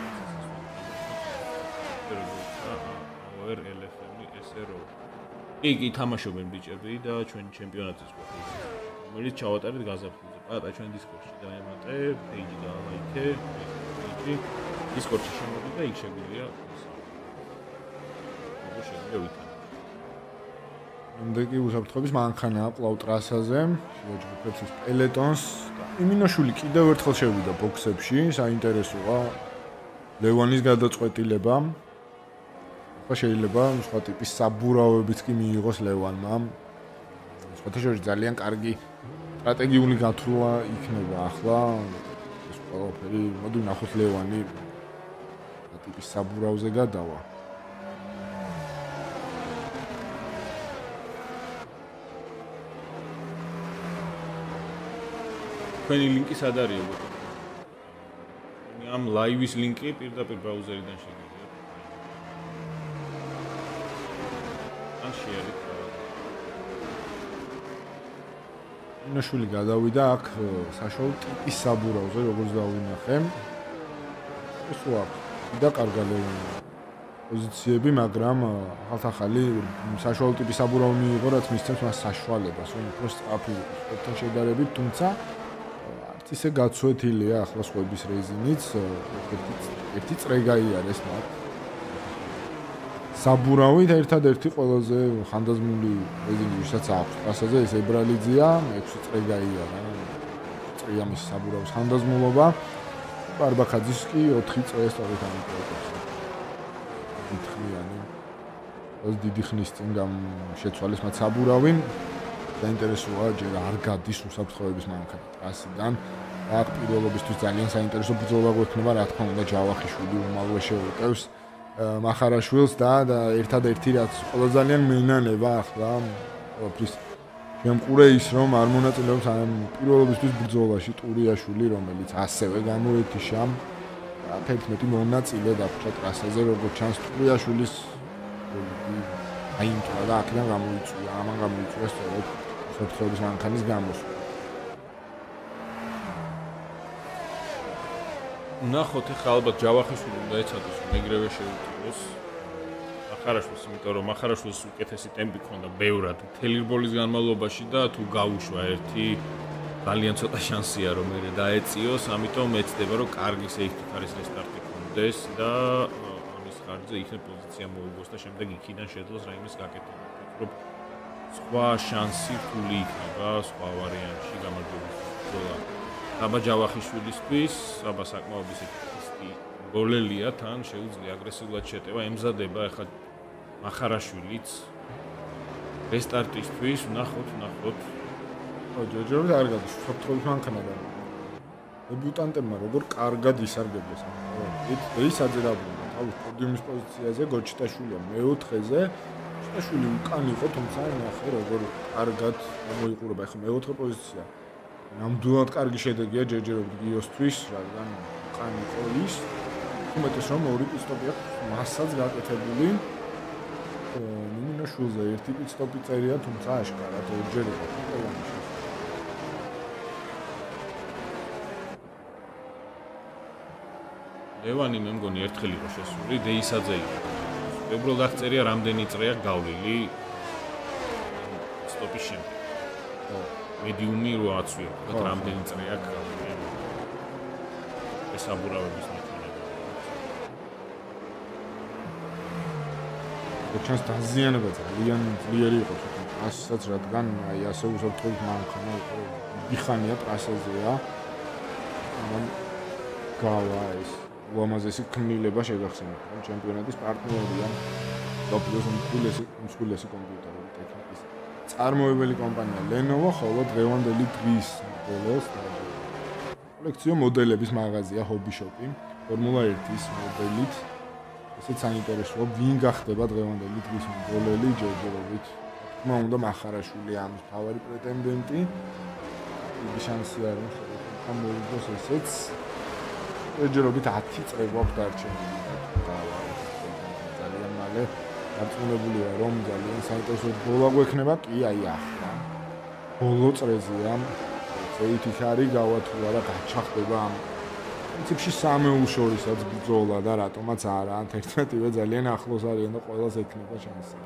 LFM SRO. იგი თამაშობენ ბიჭები და ჩვენ ჩემპიონატის გვაქვს. რომელიც ჩავატარეთ გაზაფხულზე. პატა ჩვენ დისკორდში დაემატე, პეიჯი დაალაიქე, პეიჯი დისკორდში შემოდი და იქ შეგვიძლია შეგვიძლია მომდეგი უსაფრთხოების მანქანა კлау ტრასაზე, შეჯგუფებს ის პელეტონს. იმინოშვილი კიდევ ერთხელ შევიდა ბოქსებში, საინტერესოა. ლევანის გადაწყვეტილება. ახლა შეიძლება სხვა ტიპის საბურავებიც კი მიიღოს ლევანმა. სხვათა შორის ძალიან კარგი სტრატეგიული გათვლა იქნება ახლა. ეს ყველაფერი, მოდი ვნახოთ ლევანი რა ტიპის საბურავზე გადავა. თქვენი ლინკი სად არის უკვე? ამ ლაივის ლინკი პირდაპირ ბრაუზერიდან შეგიძლიათ. ან შეერით. ინოშვილი გადავიდა აქ საშუალო ტიპის საბურავზე, როგორც დავინახე. ეს ვარ და კარგად პოზიციები, მაგრამ ახალ-ახალი საშუალო ტიპის საბურავი მიიღო, რაც მისცემს მას საშუალებას, რომ უფრო სწრაფი იყოს სპორტთან შედარებით, თუმცა ისე გაცვეთილია ახლა სხვების რეიზინიც, ერთი წრეგაი არის მათ. საბურავით ერთადერთი ყველაზე ხანდაზმული რეიზინი, ვისაც აქვს. ტრასაზე ეს ებრალიძეა, 6 წრეგაია რა. წრიამის საბურავის ხანდაზმულობა. ბარბაქაძის კი 4 წრე სწორედ ამიტოვებს. დიდხნიანი. ეს დიდი ხნის წინ შეცვალეს მათ საბურავი. საინტერესოა ჯერ არ გადის უსაფრთხოების მანქანა ტრასიდან. აქ პირველობისთვის ძალიან საინტერესო ბრძოლა გვექნება, რა თქმა უნდა ჯავახიშვილი უმალვე შეუტევს მახარაშვილს და ერთადერთი რაც ყველა ძალიან მენანება ახლა ოფის შემყურე ის რომ არ მონაწილეობს ამ პირველობისთვის ბრძოლაში ტურიაშვილი, რომელიც ასევე გამოეთიშა 11 მონაწილე დაფჭა ტრასაზე, როგორც ჩანს ტურიაშვილის აიმტვრა და აქედან გამოიწვია, ამან გამოიწვია სწორედ უსაფრთხოების მანქანის გამოსვლა. ნახოთ ახლა ალბათ ჯავახიშვილი უნდა ეცადოს მეგრევე შეუტყოს მახარაშვილს, იმიტომ რომ მახარაშვილს უკეთესი ტემპი ჰქონდა ბევრად მთელი რბოლის განმავლობაში და თუ გაუშვა ერთი ძალიან ცოტა შანსია რომ მე დაეწიოს, ამიტომ ეცდება რომ კარგი safety car-ის რესტარტი ჰქონდეს და ამის ხარჯზე იქნებ პოზიცია მოუგოს და შემდეგ იქიდან შეძლოს რაიმეს გაკეთება. ვფიქრობ სხვა შანსი რთული იქნება სხვა ვარიანტში გამარჯვების ბრძოლა. აბა ჯავახიშვილისთვის, აბა საკმაოდ ისეთი გოლელია, თან შეუძლია აგრესიულად შეტევა, ემზადება ახლა მახარაშვილიც რესტარტისთვის, ნახოთ. ხო, ჯერჯერობით არ გადის, საფრთხოების მანქანა და დებუტანტებმა როგორ კარგად ისარგებლეს. ხო, ისაძე დაბრუნდა თავის პოდიუმის პოზიციაზე, გოჩიტაშვილია მე-4-ზე. გოჩიტაშვილი უკან იყო, თუმცა ნახე როგორ კარგად მოიყურება. ახლა მე-4 პოზიცია. ნამდვილად კარგი შედეგია ჯერჯერობით გიოსთვის, რადგან უკან იყო ის. უმეტეს რომ ორი პიტსტოპი აქვს, მასაც გაკეთებული. მინაშულზე ერთი პიტსტოპი წერია, თუმცა აშკარად ორჯერ იყო ყველაში. ლევანი მე მგონი ერთხელ იყო შესული, დეისაძე იყო. უბრალოდ აღწერია რამდენი წრეა გავლილი სტოპის შემდეგ. მედიუმი რო აცვია, თქო რამდენი წრე აქვს ესაბურავების ნიჭიერება. ჩანს დაზიანება ძალიან ძლიერი იყო თქო ასაც რადგან აი ასე უსაფრთხოებით მანქანა იყო იხანია ტრასაზეა ამ გავა ეს უამაზესი ქმნილება შეგახსენებთ რომ ჩემპიონატის პარტნიორია დოპლუს უმსხვილესი კომპიუტერული ტექნიკის წარმოებელი კომპანია Lenovo ხოლო დღევანდელი დღის მოდელს კოლექციო მოდელების მაღაზია Hobby Shop-ი Formula 1-ის მოდელით ესეც საინტერესოა ვინ გახდება დღევანდელი დღის მოდელი ჯერჯერობით თქმა უნდა მახარაშვილი ამის ფავორი პრეტენდენტი იგი შანსი არის რომ მოვიგოს ესეც ჯერჯერობით 10 წრე გვაქვს დარჩენილი და ძალიან მალე დარწმუნებულია რომ ძალიან საინტერესო ბოლა გვექნება კი აი ახლა ბოლო წრეზეა წეითი ხარი გავა თუ არა გაჩახდება ამ პრინციპში სამეულ შორისაც ბრძოლა და რატომაც არა ერთმანეთივე ძალიან ახლოს არიან და ყველას ექნება შანსი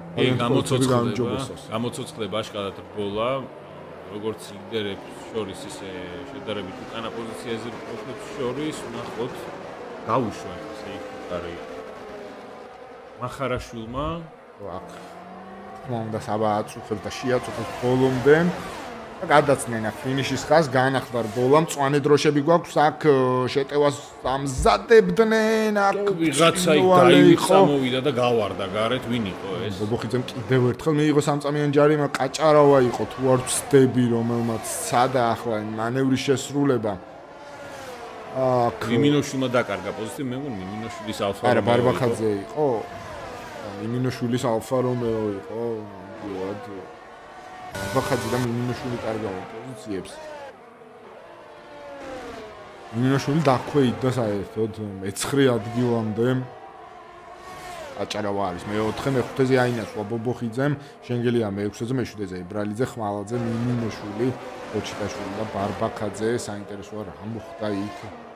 გამოცოცხლება აშკარად ბოლა როგორც ლიდერებს შორის ისე შედარებით უკანა პოზიციაზე მყოფებს შორის ნახოთ გაუშვა ესე იქარი მახარაშვილმა აქ თქმა უნდა საბააწუხებს და შეაწუხებს ბოლომდე და გადაცნენ აქ ფინიშის ხაზს განახლდა ბოლა მწვანე დროშები გვაქვს აქ შეტევას ამზადებდნენ აქ ვიღაცა დაივიწყა მოვიდა და გავარდა გარეთ ვინ იყო ეს ბობოხიძემ კიდევ ერთხელ მიიღო სამწამიან ჯარიმა კაჭარავა იყო თუ არ ვცდები რომელმაც სადა ახლა მანევრის შესრულება აქ მიმინოშვილმა დაკარგა პოზიცია მე მგონი მიმინოშვილის ალფა არა ბარბაქაძე იყო მიმინოშვილის ალფა რომეო იყო ვიად ბარბაქაძე და მიმინოშვილი კარგავენ პოზიციებს მიმინოშვილი დაქვეითდა საერთოდ მე-9 ადგილამდე აჭარავა არის მე-4 მე-5-ზე აინაცვლა ბობოხიძემ შენგელია მე-6-ზე მე-7-ზე იბრალიძე ხმალაძე მიმინოშვილი ოჩიტაშვილი და ბარბაქაძე საინტერესოა რა მოხდა იქ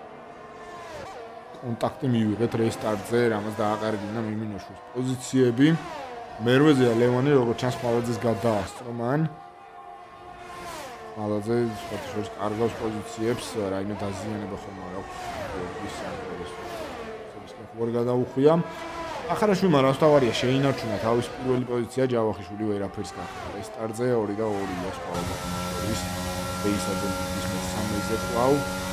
კონტაქტი მივიღეთ რესტარტზე რამაც დააყარგინა მიმინოშვილის პოზიციები მერვეზეა ლევანი როგორც ჩანს ხმალაძეს გადაასწრო მან ხმალაძე სპორტის კარგავს პოზიციებს რაიმე დაზიანება ხომ არ აქვს ის საინტერესო ვარ გადაუხვია ახარაშვილმა რასთავარია შეინარჩუნა თავის პირველი პოზიცია ჯავახიშვილი ვერაფერს გახდა რესტარტზე 2 და 2-ია სპალმოვის ბეისაძე მესამეზე ყავ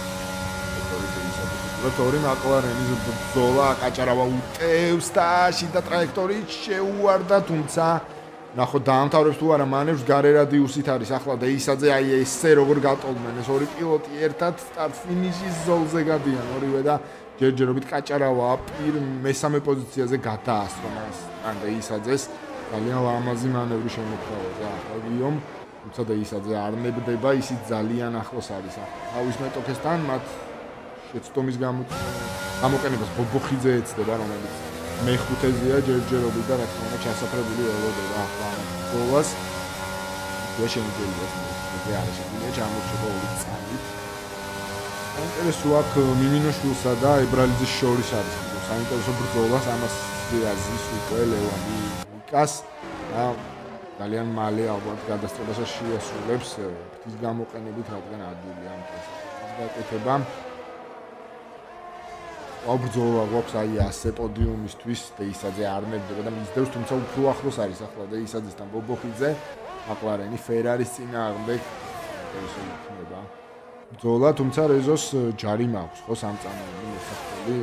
ორი მაკლარენის ბრძოლა კაჭარავა უტევს და შიდა ტრაექტორით შეუვარდა თუმცა ნახოთ დაამთავრებს თუ არა მანევრს გარე რადიუსით არის ახლა დეისაძე აი ესე როგორ გატოლდნენ ეს ორი პილოტი ერთად სტარტ ფინიშის ზოლზე გადიან ორივე და ჯერჯერობით კაჭარავა მესამე პოზიციაზე გადაასწრო მას ან დეისაძეს ძალიან ლამაზი მანევრი შემოქრავა ახლა გიომ თუმცა დეისაძე არ ნებდება ისიც ძალიან ახლოს არის თავის მეტოქესთან მათ შეცდომის გამოყენებას ბობოხიძე ეცდება რომელიც მე-5-ზეა ჯერჯერობით და რა თქმა უნდა ჩასაფრებული ველოდება ახლა ბოლას და შემიძლია ეს არის შეგვიძლია ჩამორჩება ორი წამით საინტერესო აქ მიმინოშვილსა და ებრალიძის შორის არის საინტერესო ბრძოლას ამას აზის უკვე ლევანი მიკას და ძალიან მალე ალბათ გადასწრებასაც შეასრულებს ფრის გამოყენებით რადგან ადვილი ამ გაკეთება აბრძოლა გვაქვს აი ასე პოდიუმისთვის დეისაძე არ ნებდება და მისდევს თუმცა უფრო ახლოს არის ახლა დეისაძესთან ბობოხიძე მაკლარენი ფერარის წინააღმდეგ ეს იქნება ბრძოლა თუმცა რეზოს ჯარი მაქვს ხო სამწამოვანი მოსახლე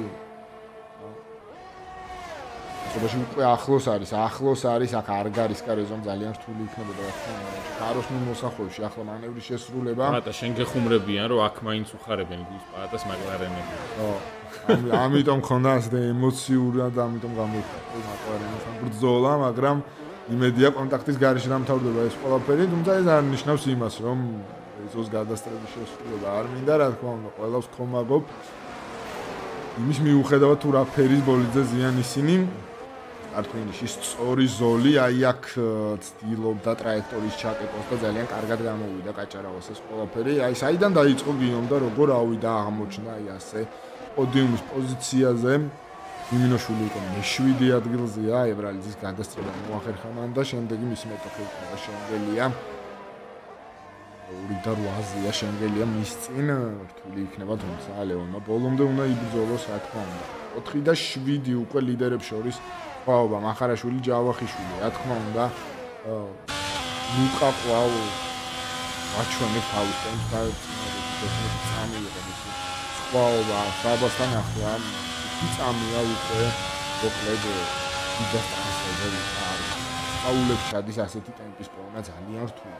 ასობაში უკვე ახლოს არის აქ არ გარისკა რეზომ ძალიან რთული იქნება რა თქმა უნდა კაროს მიმოსახვევში ახლა მანევრის შესრულება პატა შენ გეხუმრებიან რომ აქ მაინც უხარებენ გულს პატას მაკლარენები ხო ამიტომ ხონდა ასე ემოციურად ამიტომ გამოიხატა მაკლარენის ბრძოლა მაგრამ იმედია კონტაქტის გარეშე დამთავრდება ეს ყველაფერი თუმცა ეს არ ნიშნავს იმას რომ ეზოს გადასწრების შესრულება არ მინდა რა თქმა უნდა ყველას ხომაგობ იმის მიუხედავად თუ რა ფერის ბოლიდზე ზიან ისინი არტვინიშის სწორი ზოლი აი აქ ცდილობდა ტრაექტორის ჩაკეტვას და ძალიან კარგად გამოვიდა კაჭარავას ეს ყველაფერი აი საიდან დაიწყო გიომ და როგორ ავიდა აღმოჩნდა აი ასე პოდიუმის პოზიციაზე მიმინოშვილი იყო მე-7 ადგილზეა ებრალიძის გადასწრება მოახერხა მან და შემდეგი მისი მეტოქე იქნება შენგელია 2-8-ია შენგელია მის წინ რთული იქნება თუმცა ლეონმა ბოლომდე უნდა იბრძოლოს რა თქმა უნდა 4-7 უკვე ლიდერებს შორის ხვაობა მახარაშვილი ჯავახიშვილი რა თქმა უნდა ლუკა ყავ აჩვენებს თავის ტემპს და წამიიღო მისი ხვაობა საბასთან ახლა წამია უკვე მოკლედ დიდასტანსები აულებს ჩადის ასეთი ტემპის პოვნა ძალიან რთული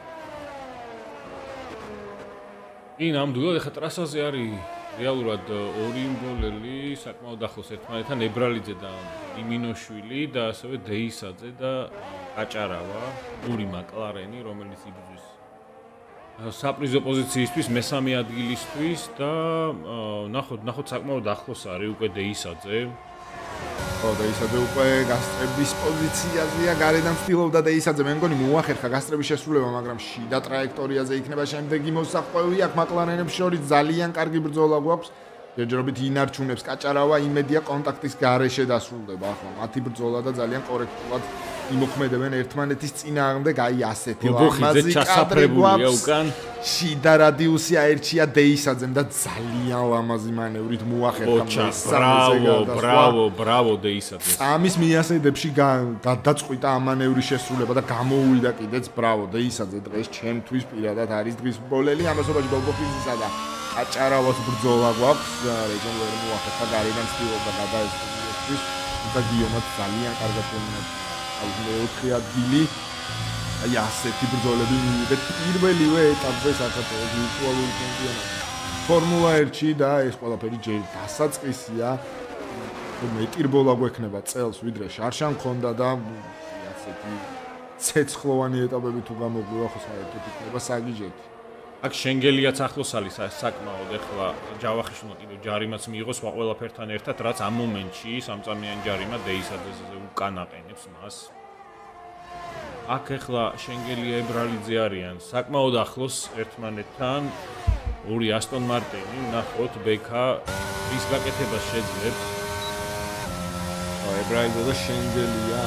ნამდვილად ახლა ტრასაზე არის რეალურად ორი იმბოლელი საკმაოდ ახლოს ერთმანეთთან ებრალიძე და იმინოშვილი და ასევე დეისაძე და კაჭარავა ორი მაკლარენი რომელიც იბრძვის საპრიზო პოზიციისთვის მესამე ადგილისთვის და ნახოთ საკმაოდ ახლოს არის უკვე დეისაძე დეისაძე უკვე გასტრების პოზიციაზეა გარედან ცდილობდა დეისაძე მე მგონი მოახერხა გასტრების შესრულება მაგრამ შიდა ტრაექტორიაზე იქნება შემდეგი მოსახვევი აქ მაკლარენებს შორის ძალიან კარგი ბრძოლა გვაქვს ჯერჯერობით ინარჩუნებს კაჭარავა იმედია კონტაქტის გარეშე დასრულდება ახლა მათი ბრძოლა და ძალიან კორექტულად იმოქმედებენ ერთმანეთის წინააღმდეგ აი ასეთი ლამაზი კადრი გვაქვს შიდა რადიუსი აერჩია დეისაძემ და ძალიან ლამაზი მანევრით მოახერხა ბრავო დეისაძე ამის მიასედებში გადაწყვიტა ამ მანევრის შესრულება და გამოუვიდა კიდეც ბრავო დეისაძე დღეს ჩემთვის პირადად არის დღის ბოლელი ამასობაში ბობოხიზისა და კაჭარავას ბრძოლა გვაქვს რეგენ ვერ მოახერხა გარედან ცდილობდა გადაესწროს და გიომაც ძალიან კარგად შეინარჩუნა მეოთხე ადგილი აი ასეთი ბრძოლები მივიდეთ პირველივე ეტაპზე საქართველოს ვირტუალური ჩემპიონატი ფორმულა 1-ში და ეს ყველაფერი ჯერ დასაწყისია მეტი რბოლა გვექნება წელს ვიდრე შარშან ხონდა და ასეთი ცეცხლოვანი ეტაპები თუ გამოგვივა ხო საერთოდ იქნება საგიჟეთი აქ შენგელიაც ახლოს არის საკმაოდ ახლა ჯავახიშვილმა კიდევ ჯარიმაც მიიღო სხვა ყველაფერთან ერთად რაც ამ მომენტში სამწამიანი ჯარიმა დეისაძეზე უკან აყენებს მას აქ ახლა შენგელია ებრალიძე არიან საკმაოდ ახლოს ერთმანეთთან ორი ასტონ მარტინი ნახოთ ბექა ის გაკეთებას შეძლებს ებრალიძე და შენგელია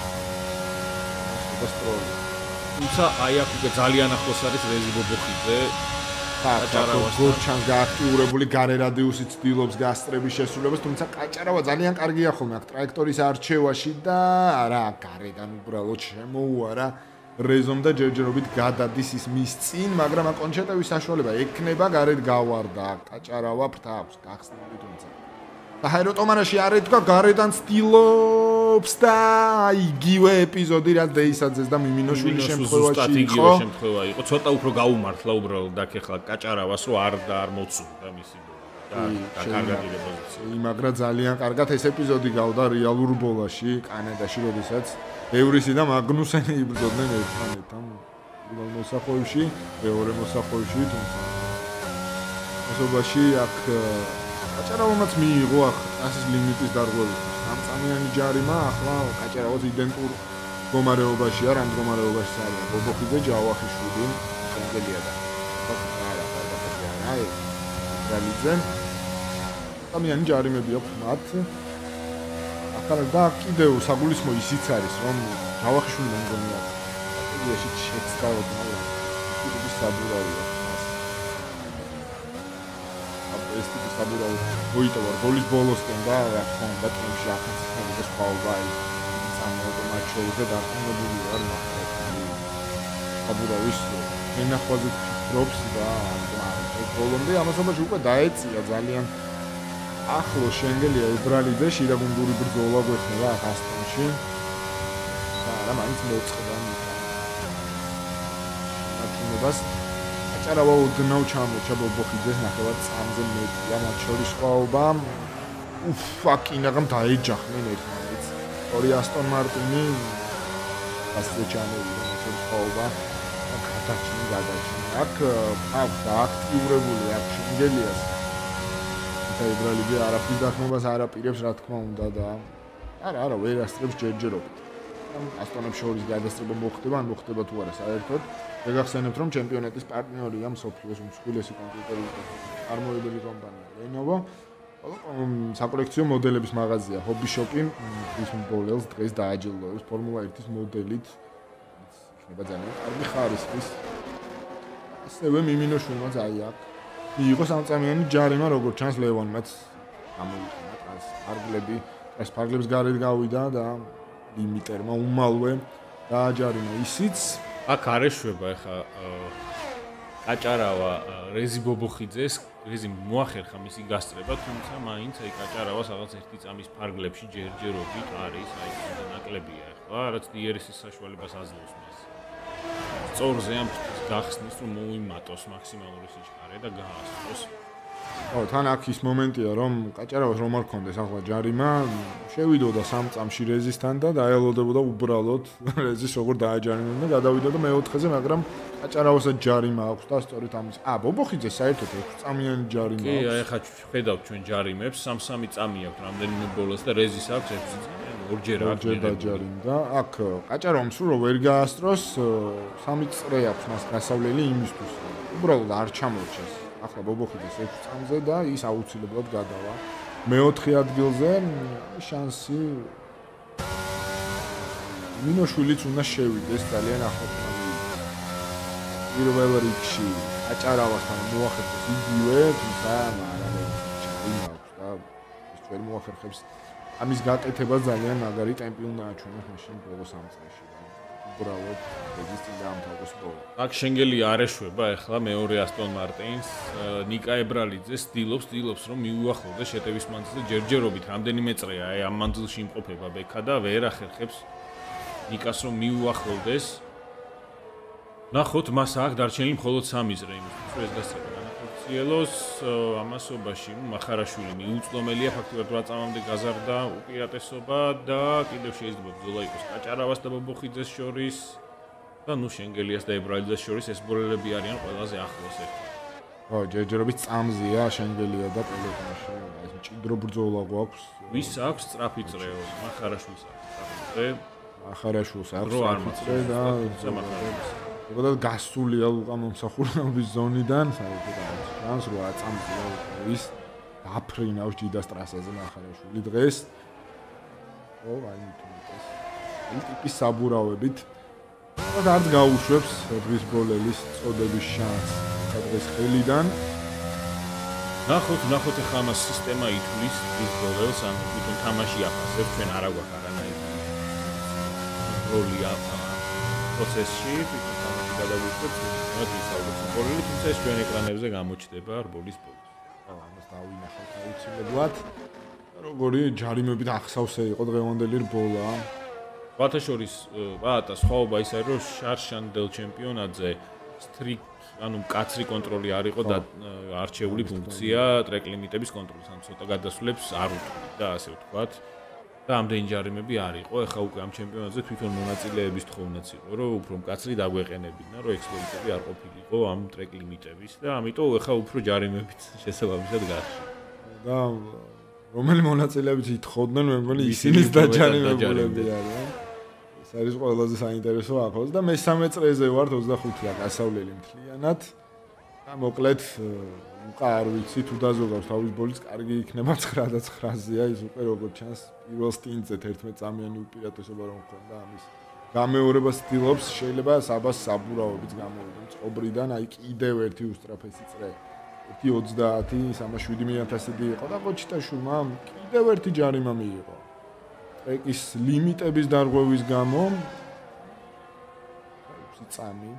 დასტროლი თუმცა აი აქ უკვე ძალიან ახლოს არის რეზი ბობოხიძე კაჭარავას გორჩანს გააქტიურებული გარე რადიუსი ცდილობს გასტრების შესრულებას თუმცა კაჭარავა ძალიან კარგია ხოლმე აქ ტრაექტორის არჩევაში და არა გარედან უბრალოდ შემოუარა რეზომ და ჯერჯერობით გადადის ის მის წინ მაგრამ აქ კონჩეტევის საშუალება ექნება გარეთ გავარდა კაჭარავა ფრთავს გახსნილი თუმცა და ჰაეროტომანაში არ ეთქვა გარედან ცდილობს და იგივე ეპიზოდი რაც დეისაძეს და მიმინოშვილის შემთხვევაში იყო შემთხვევა იყო ცოტა უფრო გაუმართლა უბრალოდ აქ ახლა კაჭარავას რო არ მოცულდა მისი და კარგად იყო პოზიცია იმაგრა ძალიან კარგად ეს ეპიზოდი გავდა რეალურ ბოლაში კანადაში როდესაც ევრისი და მაგნუსენი იბრძოდნენ ერთმანეთთან პირველ მოსახვევში მეორე მოსახვევში თუმცა მოსობაში აქ კაჭარავამაც მიიღო ასის ლიმიტის დარღვევისთვის სამწამიანი ჯარიმა ახლა კაჭარავაც იდენტურ მდგომარეობაშია რა მდგომარეობაში არის ბობოხიძე ჯავახიშვილი შენგელია და არა ებრალიძე სამწამიანი ჯარიმები აქვს მათ ახლა და კიდევ საგულისხმო ისიც არის რომ ჯავახიშვილი მგონია სტრატეგიაში შეცდავთ მაგრამ ის საბურავია ეს ტიპი საბურავი მოიტოვა გოლის ბოლოსკენ და რა თქმა უნდა ტიმში ახალწლების ხაობა ის სამოუკო მატჩები და დარწმუნებული ვარ საბურავის ენახვაზე ფიქრობს და ეს ბოლომდე ამასობაში უკვე დაეწია ძალიან ახლო შენგელია ებრალიძე შიდაგუნდური ბრძოლა გვექნება აქ ასტონში და რა მაინც მოწყდა მიტანებას კაჭარავა ოდნავ ჩამოჩა ბობოხიძეს ნახევარ წამზე მეტია მათ შორის ხვაობა ფაკინაღამ დაეჯახნენ ერთმანეთს ორი ასტონ მარტინი ასე ჩამოვიდა ეს ხვაობა გადაჭიმი აქ აქტიურებული აქ შენგელიას და ებრალიძე არაფრის დახმობას არ აპირებს რა თქმა უნდა და არა ვერ ასწრებს ჯერჯერობით ასტონებს შორის გადასწრება მოხდება ან მოხდება თუ არა საერთოდ შეგახსენებთ რომ ჩემპიონატის პარტნიორია მსოფლიოს უმსხვილესი კომპიუტერული წარმოებელი კომპანია Lenovo საკოლექციო მოდელების მაღაზია Hobby Shop-ი ის მოდელს დღეს დააჯილდოებს ფორმულა 1-ის მოდელით იქნება ძალიან კარგი ხარისხის ასევე მიმინოშვილმაც აი აქ მიიღო სამწამიანი ჯარიმა, როგორც ჩანს ლევონმაც გამოიყენა ტრანსფარგლების გარეთ გავიდა და ლიმიტერმა უმალვე დააჯარიმა ისიც. აქ არ ეშვება ეხა კაჭარავა რეზი ბობოხიძეს, რეზი მოახერხა მისი გასწრება, თუმცა მაინც აი კაჭარავას რაღაც ერთი წამის ფარგლებში ჯერჯერობით არის აი და ნაკლებია ეხლა, რაც დიერისის საშუალებას აძლევს მას. სწორზე ამ გახსნის რომ მოიმატოს მაქსიმალური სიჩქარე და გაასწროს. ო, თან აქ ის მომენტია, რომ კაჭარავას რომ არ ქონდეს ახლა ჯარიმა, შევიდოდა სამ წამში რეზისთან და დაელოდებოდა უბრალოდ რეზის როგორ დააჯარიმებდა და გადავიდა და მეოთხეზე, მაგრამ კაჭარავასაც ჯარიმა აქვს და სწორედ ამის. ბობოხიძე საერთოდ 6 წამიანი ჯარიმა აქვს. კი, აი ხა ხედავთ ჩვენ ჯარიმებს, 3-3 წამი აქვს რამდენიმე ბოლოს და რეზის აქვს 6 წამი. ორჯერ დაჯარიმდა. აქ კაჭარავამ სულ ვერ გაასწროს, 3 წრე აქვს მას გასავლელი იმისთვის. უბრალოდ არ ჩამორჩეს. ახლა ბობოხიძეს 6 წამზე და ის აუცილებლად გადავა. მეოთხე ადგილზე შანსი მინოშვილიც უნდა შევიდეს ძალიან ახლოს. პირველ რიგში კაჭარავასთან მოახერხეს იგივე, თუმცა არა ჩაინა აქვს და ის ვერ მოახერხებს. ამის გაკეთება ძალიან მაგარი ტემპი უნდა აჩვენოს მაშინ ბოლო 3 წელში. უბრალოდ ეს წინ დაამთავროს ბოლო. აქ შენგელი არ ეშვება ახლა მეორე ასტონ მარტინს, ნიკა ებრალიძეს ცდილობს რომ მიუახლოვდეს შეტევის მანძილზე ჯერჯერობით რამდენიმე წრეა აი ამ მანძილში იმყოფება ბექა და ვერ ახერხებს ნიკას რომ მიუახლოვდეს. ნახოთ მას აქ დარჩენილი მხოლოდ 3 წრე იმისთვის რომ ეს გასწრება განახორციელოს ამასობაში მახარაშვილი მიუწვდომელია ფაქტობრივად 8 წამამდე გაზარდა უპირატესობა და კიდევ შეიძლება ბრძოლა იყოს კაჭარავას და ბობოხიძეს შორის და ნუ შენგელიას და ებრალიძეს შორის ეს ბოლელები არიან ყველაზე ახლოს ერთად. ჯერჯერობით წამზია შენგელია და პელოტონში ეს მჭიდრო ბრძოლა გვაქვს. ვის აქვს სწრაფი წრეო? მახარაშვილს აქვს სწრაფი წრე. მახარაშვილს აქვს სწრაფი წრე და ზოგადად გასულია ლუკა მომსახურების ზონიდან, საერთოდ ჩანს რომ აწამზია ის დაფრინავს ჯიდას ტრასაზე მახარაშვილი დღეს. აი თუმცა ეს ტიპის საბურავებით და არც გაუშვებს დღის ბოლელის წოდების შანსს დღეს ხელიდან. ნახოთ ახლა ამას სისტემა ითვლის ის ბოლელს, ან თვითონ თამაში აფასებს, ჩვენ არა გვაქვს არანაირი როლი ამ პროცესში, თვითონ თამაში გადავიწყებთ, რაც ისაუბრებს ბოლელი, თუმცა ეს ჩვენ ეკრანებზე გამოჩნდება რბოლის ბოლოს. ამას დავინახავთ აუცილებლად. როგორი ჯარიმებით ახსავსე იყო დღევანდელი რბოლა. ბათაშორის ბატა სხვაობა ის არის, რომ შარშანდელ ჩემპიონატზე ანუ მკაცრი კონტროლი არ იყო და არჩეული ფუნქცია ტრეკ ლიმიტების კონტროლის, ან ცოტა გადასვლებს არ უთვლიდა და ასე ვთქვათ. და ამდენი ჯარიმები არ იყო. ეხა უკვე ამ ჩემპიონატზე თვითონ მონაწილეების თხოვნაც იყო, რომ უფრო მკაცრი დაგვეყენებინა, რომ ექსპლოიტები არ ყოფილიყო ამ ტრეკ ლიმიტების და ამიტომ ეხა უფრო ჯარიმებით შესაბამისად გახდა. და რომელი მონაწილეებიც ითხოვდნენ, მე მგონი ისინიც დაჯარიმებულები არიან. ეს არის ყველაზე საინტერესო ახლოს და მესამე წრეზე ვართ 25-ია გასავლელი მთლიანად. და მოკლედ უკა არ ვიცი თუ დაზოგავს თავის ბოლის კარგი იქნება 9 და 9-ზეა ის უკვე როგორც ჩანს პირველ სტინტზე 11 წამიანი უპირატესობა რომ ქონდა ამის გამეორებას ცდილობს შეიძლება საბას საბურავებიც გამოვიდა წყობრიდან აი კიდევ ერთი უსტრაფესი წრე 1.30-307.000 იყო და ყოჩიტაშვილმა კიდევ ერთი ჯარიმა მიიღო ტრეკის ლიმიტების დარღვევის გამო 6 წამი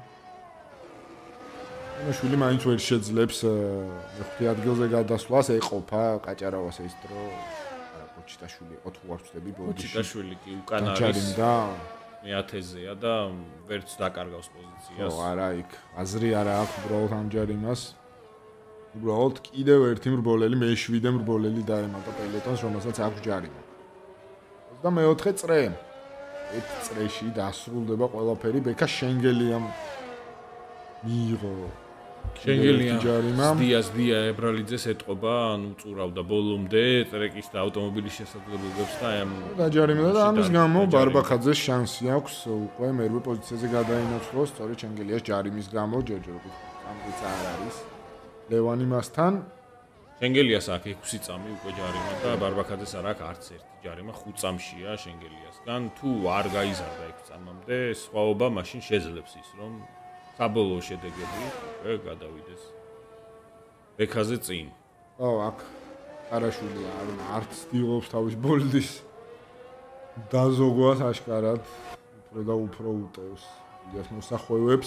შვილი მაინც ვერ შეძლებს მეხუთე ადგილზე გადასვლას ეყოფა კაჭარავას ეს დრო ყოჩიტაშვილი იყო თუ არ ვწდები ბოლოში ყოჩიტაშვილი კი უკან არის მე-10-ზეა და ვერც დაკარგავს პოზიციას არა იქ აზრი არა აქვს უბრალოდ ამ ჯარიმას უბრალოდ კიდევ ერთი მრბოლელი მე-7 მრბოლელი დაემატა პელეტონს რომელსაც აქვს ჯარიმა 24 წრე ერთ წრეში დასრულდება ყველაფერი ბექა შენგელიამ მიიღო შენგელიამ დია ებრალიძეს ეტყობა ანუ უწურავდა ბოლომდე ტრეკის და ავტომობილის შესაძლებლობებს და ამ დაჯარიმდა და ამის გამო ბარბახაძეს შანსი აქვს უკვე მერვე პოზიციაზე გადაინაცვლოს სწორედ შენგელიას ჯარიმის გამო ჯერჯერობით ამიც არ არის ლევანი მასთან შენგელიას აქვს 6 წამი უკვე ჯარიმა და ბარბახაძეს არ აქვს არც ერთი ჯარიმა 5 წამშია შენგელიასგან თუ არ გაიზარდა 6 წამამდე სხვაობა მაშინ შეძლებს ის რომ საბოლოო შედეგები გადავიდეს ბექაზე წინ. აქ არაშვილი არც ცდილობს თავის ბოლდის დაზოგვას აშკარად უფრო და უფრო უტევს იდეას მოსახვევებს.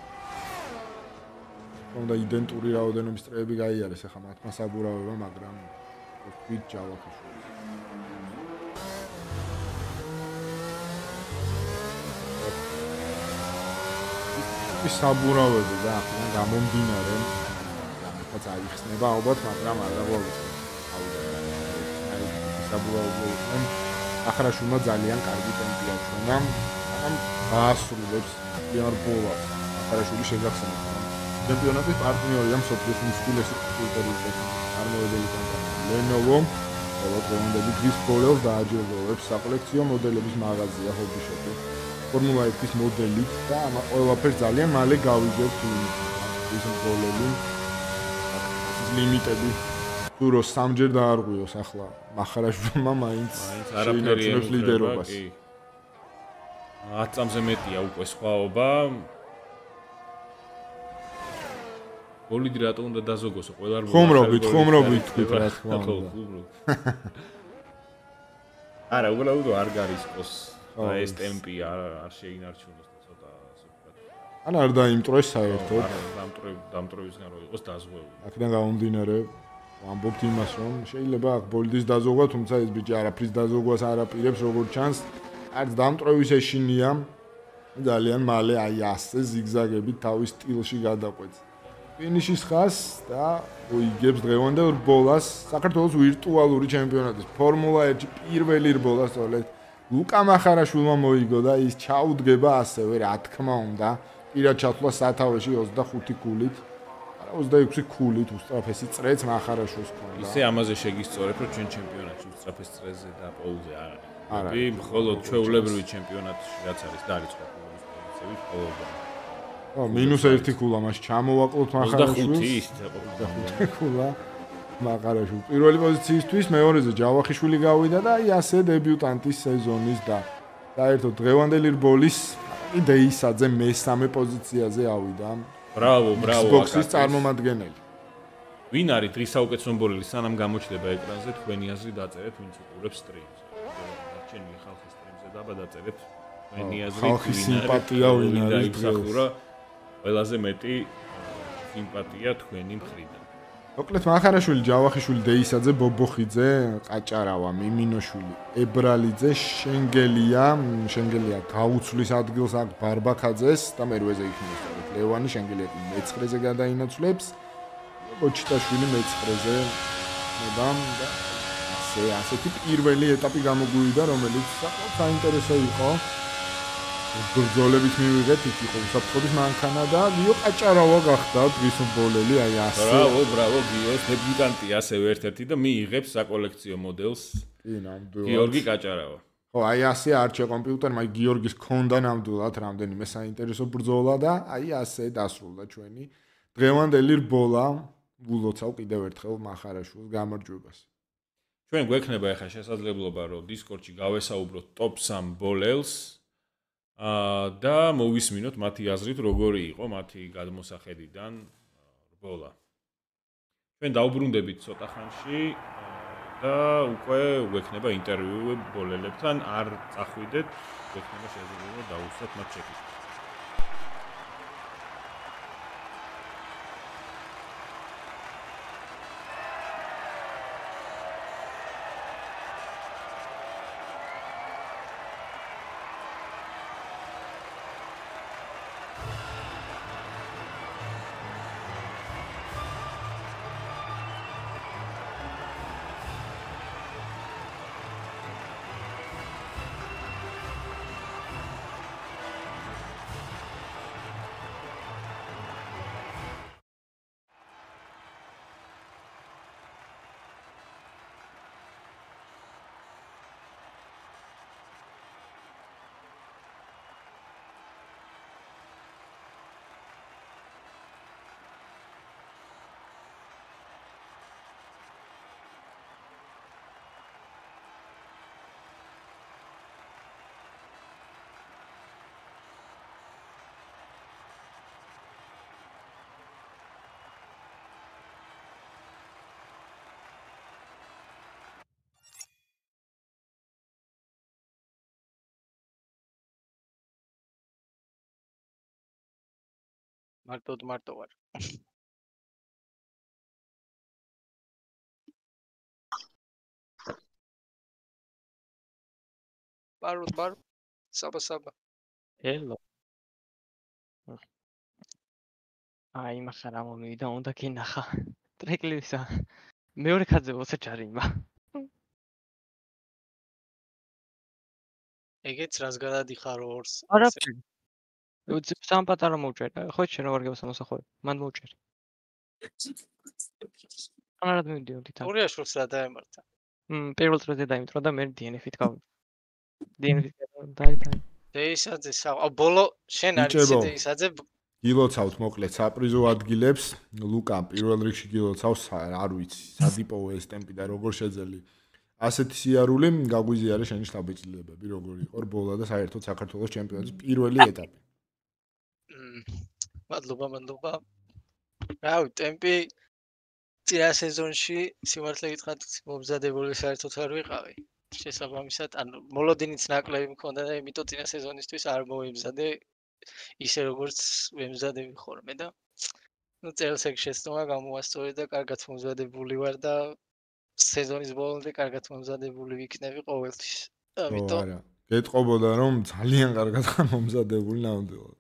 უნდა იდენტური რაოდენობის წრეები გაიარეს ახლა მათმა საბურავებმა, მაგრამ ვთქვით ჯავახიშვილი. ის საბურავები და ახლა გამომდინარე რაც აიხსნება ალბათ, მაგრამ არ დაგვაუწყოთ. საბურავები ახრაშულმა ძალიან კარგი ტემპი აჩვენა, მაგრამ გაასრულებს იარ ბოლას. ახრაშვილი შეგახსენებთ. ჩემპიონატის პარტნიორია მსოფლიოს უმსხვილესი კულტურის წარმოებული კომპანია Lenovo, ყოველდღიურადღე დღის ბოლოს დააჯილდოვებს საკოლექციო მოდელების მაღაზია Hobby Shop-ი. Formula 1-ის მოდელი და ამ ყველაფერს ძალიან მალე გავიგებთ ის მოდელი. ლიმიტები თურო სამჯერ დაარღვიოს ახლა მახარაშვილმა მაინც არაფერია ლიდერობას. 10 წამზე მეტია უკვე სხვაობა. ბოლიდი რატო უნდა დაზოგოსო ყველა ხუმრობით თქვით რა თქმა უნდა. არა, უბრალოდ არ გარისკოს. ეს ტემპი არ შეინარჩუნოს და ცოტა ასე ვთქვათ. არ დაიმტროს საერთოდ. დამტრევისგან რო იყოს დაზღვეული. აქედან გამომდინარე ვამბობთ იმას, რომ შეიძლება ბოლდის დაზოგვა, თუმცა ეს ბიჭი არაფრის დაზოგვას არ აპირებს, როგორც ჩანს. არც დამტრევის ეშინია. ძალიან მალე აი ასე ზიგზაგებით თავის სტილში გადაყვեց. ფინიშის ხას და უიგებს დღევანდელ რბოლას საქართველოს ვირტუალური ჩემპიონატის ფორმულა 1 პირველი რბოლა სწორედ ლუკა მახარაშვილმა მოიგო და ის ჩაუდგება ასევე რა თქმა უნდა პირად ჩათვლა სათავეში 25 ქულით არა 26 ქულით უსწრაფესი წრეც მახარაშვილს ქონდა. ისე ამაზე შეგისწორებ რომ ჩვენ ჩემპიონატში უსწრაფეს წრეზე და პოულზე არ არის. კი მხოლოდ ჩვეულებრივი ჩემპიონატში რაც არის დაიწყო ქულების პოზიციები მხოლოდ -1 ქულა მას ჩამოვაკლოთ მახარაშვილს 25 ქულა მახარაშვილი პირველი პოზიციისთვის მეორეზე ჯავახიშვილი გავიდა და აი ასე დებიუტანტის სეზონის და საერთოდ დღევანდელი რბოლის დეისაძე მესამე პოზიციაზე ავიდა. ბრავო Xbox-ის წარმომადგენელი. ვინ არის დღის საუკეთესო ბოლელი სანამ გამოჩნდება ეკრანზე თქვენი აზრი დაწერეთ ვინც უყურებს სტრიმს. ჩემი ხალხის სტრიმზე დაწერეთ თქვენი აზრი ხალხის სიმპათია ვინ არის იმსახურა ყველაზე მეტი სიმპათია თქვენი მხრიდან. მოკლედ მახარაშვილი, ჯავახიშვილი, დეისაძე, ბობოხიძე, ყაჭარავა, მიმინოშვილი, ებრალიძე, შენგელია გაუცვლის ადგილს აქ ბარბაქაძეს და მერვეზე იქნება ლევანი შენგელია მე-9-ზე გადაინაცვლებს. ოჩიტაშვილი მე-9-ზე და ასეთი პირველი ეტაპი გამოგვივიდა, რომელიც საკმაოდ საინტერესო იყო. ბრძოლებით მივიღეთ იქ იყო საფრთხების მანქანა და გიო ყაჭარავა გახდა დღის ბოლელი აი ასე. ბრავო გიოს დებიუტანტი ასევე ერთ-ერთი და მიიღებს საკოლექციო მოდელს. კი ნამდვილად. გიორგი ყაჭარავა. ხო აი ასე არჩე კომპიუტერმა გიორგის ქონდა ნამდვილად რამდენიმე საინტერესო ბრძოლა და აი ასე დასრულდა ჩვენი დღევანდელი რბოლა. გულოცავ კიდევ ერთხელ მახარაშვილს გამარჯვებას. ჩვენ გვექნება ახლა შესაძლებლობა რომ Discord-ში გავესაუბროთ top 3 ბოლელს. და მოვისმინოთ მათი აზრით როგორი იყო მათი გადმოსახედიდან რბოლა. ჩვენ დაუბრუნდებით ცოტა ხანში და უკვე გვექნება ინტერვიუ ბოლელებთან, არ წახვიდეთ, გვექნება შესაძლებლობა დაუსვათ მათ ჩეკით. მარტო ვარ. ბარო. საბა. Hello. აი მახარა მომივიდა უნდა კინახა. ტრეკლისა. მეორე ხაზზე მოსაჭარიმა. ეგეც რას გადადიხარ ორს? არაფერი. სამ პატარა მოვჭერა. ხო შენ როგორ გასამოსახოე? მან მოვჭერე. ანარად მივიდიოდი თან. ორიაშვილს რა დაემართა? პირველ წრეზე დაიმტრო და მე DNF-ით გავ. DNF-ით დაითან. დეისაძე ბოლო შენ არის დეისაძე გილოცავთ მოკლედ საპრიზო ადგილებს ლუკა პირველ რიგში გილოცავს არ ვიცი სადიპოვო ეს ტემპი და როგორ შეძელი ასეთი სიარული გაგვიზიარე შენი შტაბეჭდილებები როგორ იყო რბოლა და საერთოდ საქართველოს ჩემპიონატის პირველი ეტაპი მადლობა რავი ტემპი წინა სეზონში სიმართლე გითხრათ მომზადებული საერთოდ არ ვიყავი შესაბამისად ანუ მოლოდინიც ნაკლები მქონდა და იმიტომ წინა სეზონისთვის არ მოემზადე ისე როგორც ვემზადები ხოლმე და ნუ წელს ეგ შეცდომა გამოასწორე და კარგად მომზადებული ვარ და სეზონის ბოლომდე კარგად მომზადებული ვიქნები ყოველთვის. ამიტომ არა, გეტყობოდა რომ ძალიან კარგად მომზადებული ნამდვილად.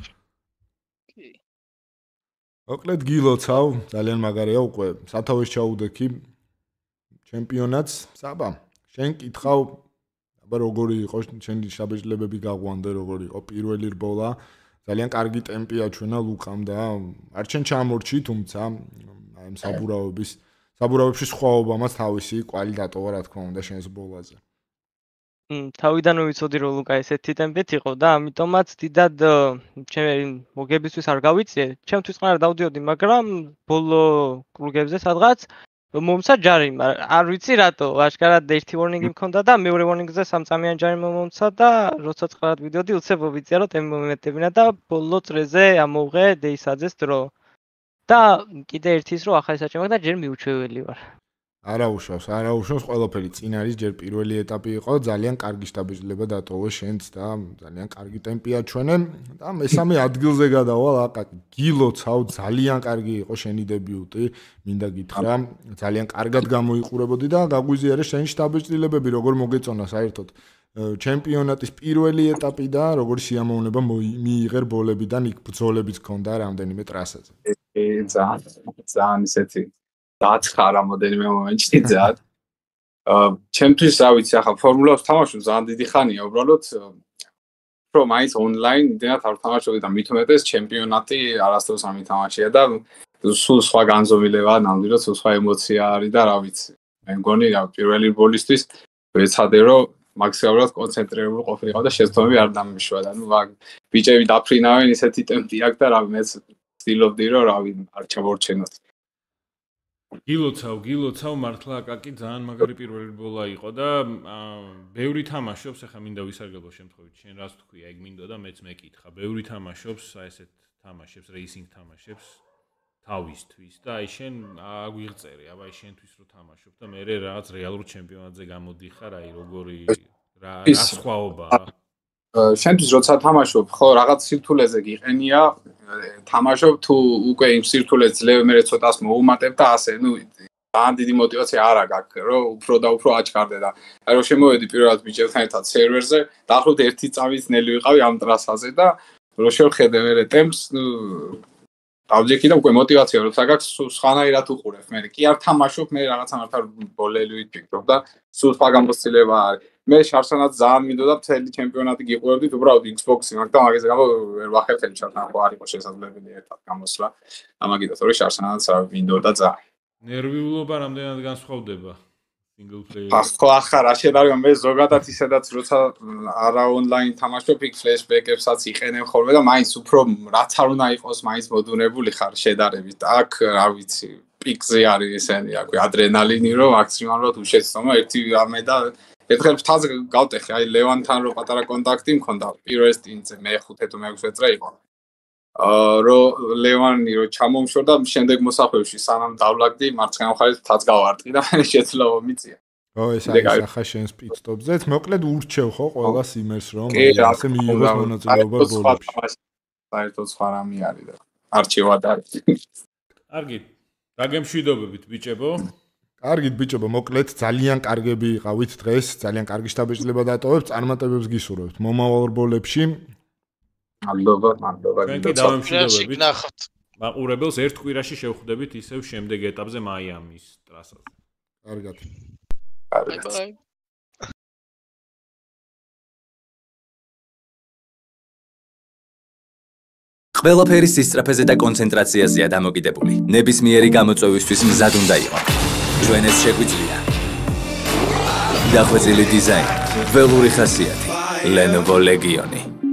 კი. მოკლედ გილოცავ, ძალიან მაგარია უკვე სათავეს ჩაუდექი ჩემპიონატს, საბა. შენ კითხავ, აბა როგორი იყო შენი შაბეჭდილებები გაღვანდე, როგორი იყო პირველი რბოლა. ძალიან კარგი ტემპი აჩვენა ლუკამ და არჩენ ჩამორჩი, თუმცა აი საბურავებში სხვაობამაც თავისი კვალი დატოვა რა თქმა უნდა შენს ბოლაზე. თავიდანვე ვიცოდი რომ ლუკა ესეთი ტემპით იყო და ამიტომაც დიდად ჩემი მოგებისთვის არ გავიწიე. ჩემთვის ყარ დავდიოდი, მაგრამ ბოლო კრუგებზე სადღაც მომცა ჯარიმა. არ ვიცი რატო, აშკარად ერთი ვორნინგი მქონდა და მეორე ვორნინგზე სამწამიან ჯარიმა მომცა და როცა წყარად ვიდიოდი, უცებ ვიწია რომ ტემპი მომემეტებინა და ბოლო წრეზე ამოვღე დეისაძეს დრო. და კიდე ერთის რო ახალი საჭირო და ჯერ მიუჩვეველი ვარ. არა უშავს ყველაფერი წინ არის ჯერ პირველი ეტაპი იყო ძალიან კარგი შტაბეჭდილება დატოვე შენც და ძალიან კარგი ტემპი აჩვენე და მესამე ადგილზე გადავალ აკაკი გილოცავ ძალიან კარგი იყო შენი დებიუტი მინდა გითხრა ძალიან კარგად გამოიყურებოდი და გაგვიზიარე შენი შტაბეჭდილებები როგორ მოგეწონა საერთოდ ჩემპიონატის პირველი ეტაპი და როგორი სიამოვნება მიიღე რბოლებიდან იქ ბრძოლებიც ჰქონდა რამდენიმე ტრასაზე ძალიან ისეთი დაცხა რამოდენიმე მომენტში ძალიან. ჩემთვის რა ვიცი ახლა ფორმულას თამაშობ ძალიან დიდი ხანია უბრალოდ რომ მაინც ონლაინ იმდენად არ თამაშობდი და მით უმეტეს ჩემპიონატი არასდროს არ მითამაშია და სულ სხვა განზომილება ნამდვილად სულ სხვა ემოცია არის და რა ვიცი. მე მგონი რა პირველი რბოლისთვის ვეცადე რომ მაქსიმალურად კონცენტრირებული ყოფილიყო და შეცდომები არ დამიშვა და ნუ ბიჭები დაფრინავენ ისეთი ტემპი აქვს და რა მეც ვცდილობდი რომ რავი არ ჩამორჩენოთ. გილოცავ მართლა აკაკი ძალიან მაგარი პირველი რბოლა იყო და ბევრი თამაშობს ახლა მინდა ვისარგებლო შემთხვევით შენ რას თქვი ეგ მინდო და მეც მეკითხა ბევრი თამაშობს აი ესეთ თამაშებს რეისინგ თამაშებს თავისთვის და აი შენ აგვიღწერი აბა აი შენთვის რო თამაშობ და მე რაღაც რეალურ ჩემპიონატზე გამოდიხარ აი როგორი რა სხვაობაა შენთვის როცა თამაშობ ხო რაღაც სირთულეზე გიყენია თამაშობ თუ უკვე იმ სირთულეს ძლევ მე ცოტას მოუმატებ და ასე ნუ ძალიან დიდი мотиваცია არ აქვს რომ უფრო და უფრო აჩქარდე და აი რომ შემოვედი პირველად ბიჭებთან ერთად სერვერზე დაახლოებით 1 წამის ნელი ვიყავი ამ ტრასაზე და რო შევხედე მე ტემპს ნუ დავჯექი და უკვე мотиваცია როცა გაქვს სხვანაირად უყურებ მე კი არ თამაშობ მე რაღაცა მართლა ბოლელი ვიფიქრობ და სულ სხვა გამოცდილება არის მე შარსანაც ძალიან მინდოდა მთელი ჩემპიონატი გიყურებდით უბრალოდ Xbox-ი მაგ და მაგის გამო ვერ ვახერხ თელი შარსანა ხო არ იყო შესაძლებელი ერთად გამოსვლა ამაგითაც ორი შარსანაც რა მინდოდა ძალიან ნერვიულობა რამდენად განსხვავდება single player ხო ახლა რა შედარება მე ზოგადად ისედაც როცა არა ონლაინ თამაშობ იქ ფლეშბეკებსაც იყენებ ხოლმე და მაინც უფრო რაც არ უნდა იყოს მაინც მოდუნებული ხარ შედარებით აქ რა ვიცი პიკზე არის ესენი აქვე ადრენალინი რომ მაქსიმალურად უშეცდომა ერთი რამე და ერთხელ ფთაზე გავტეხე აი ლევანთან რო პატარა კონტაქტი მქონდა პირველ სტინზე მე 5 თუ 6 წრე იყო რო ლევანი რო ჩამომშორდა შემდეგ მოსახვევში სანამ დავლაგდი მარცხენა მხარეს ფთაც გავარტყი და შეძლო მიწია ო ეს არის ახლა შენს პიტსტოპზეც მოკლედ ურჩევ ხო ყველას იმერს რომ ასე მიიღოს მონაწილეობა ბოლოში საერთოდ სხვა რამე არის და არჩევად არის. კარგი. დაგემშვიდობებით ბიჭებო. კარგით ბიჭებო, მოკლედ ძალიან კარგები იყავით დღეს, ძალიან კარგი შთაბეჭდილება დატოვებთ, წარმატებებს გისურვებთ მომავალ რბოლებში. მადლობა. ჩვენ კი დავემშვიდობებით. მაყურებელს ერთ კვირაში შევხვდებით ისევ შემდეგ ეტაპზე მაიამის ტრასაზე. კარგად. Bye. ყველაფერი სისწრაფეზე და კონცენტრაციაზეა დამოკიდებული. ნებისმიერი გამოწვევისთვის მზად უნდა იყო. ჩვენს შეგვიძლია. დახვეწილი დიზაინი, ველური ხასიათი, Lenovo Legion.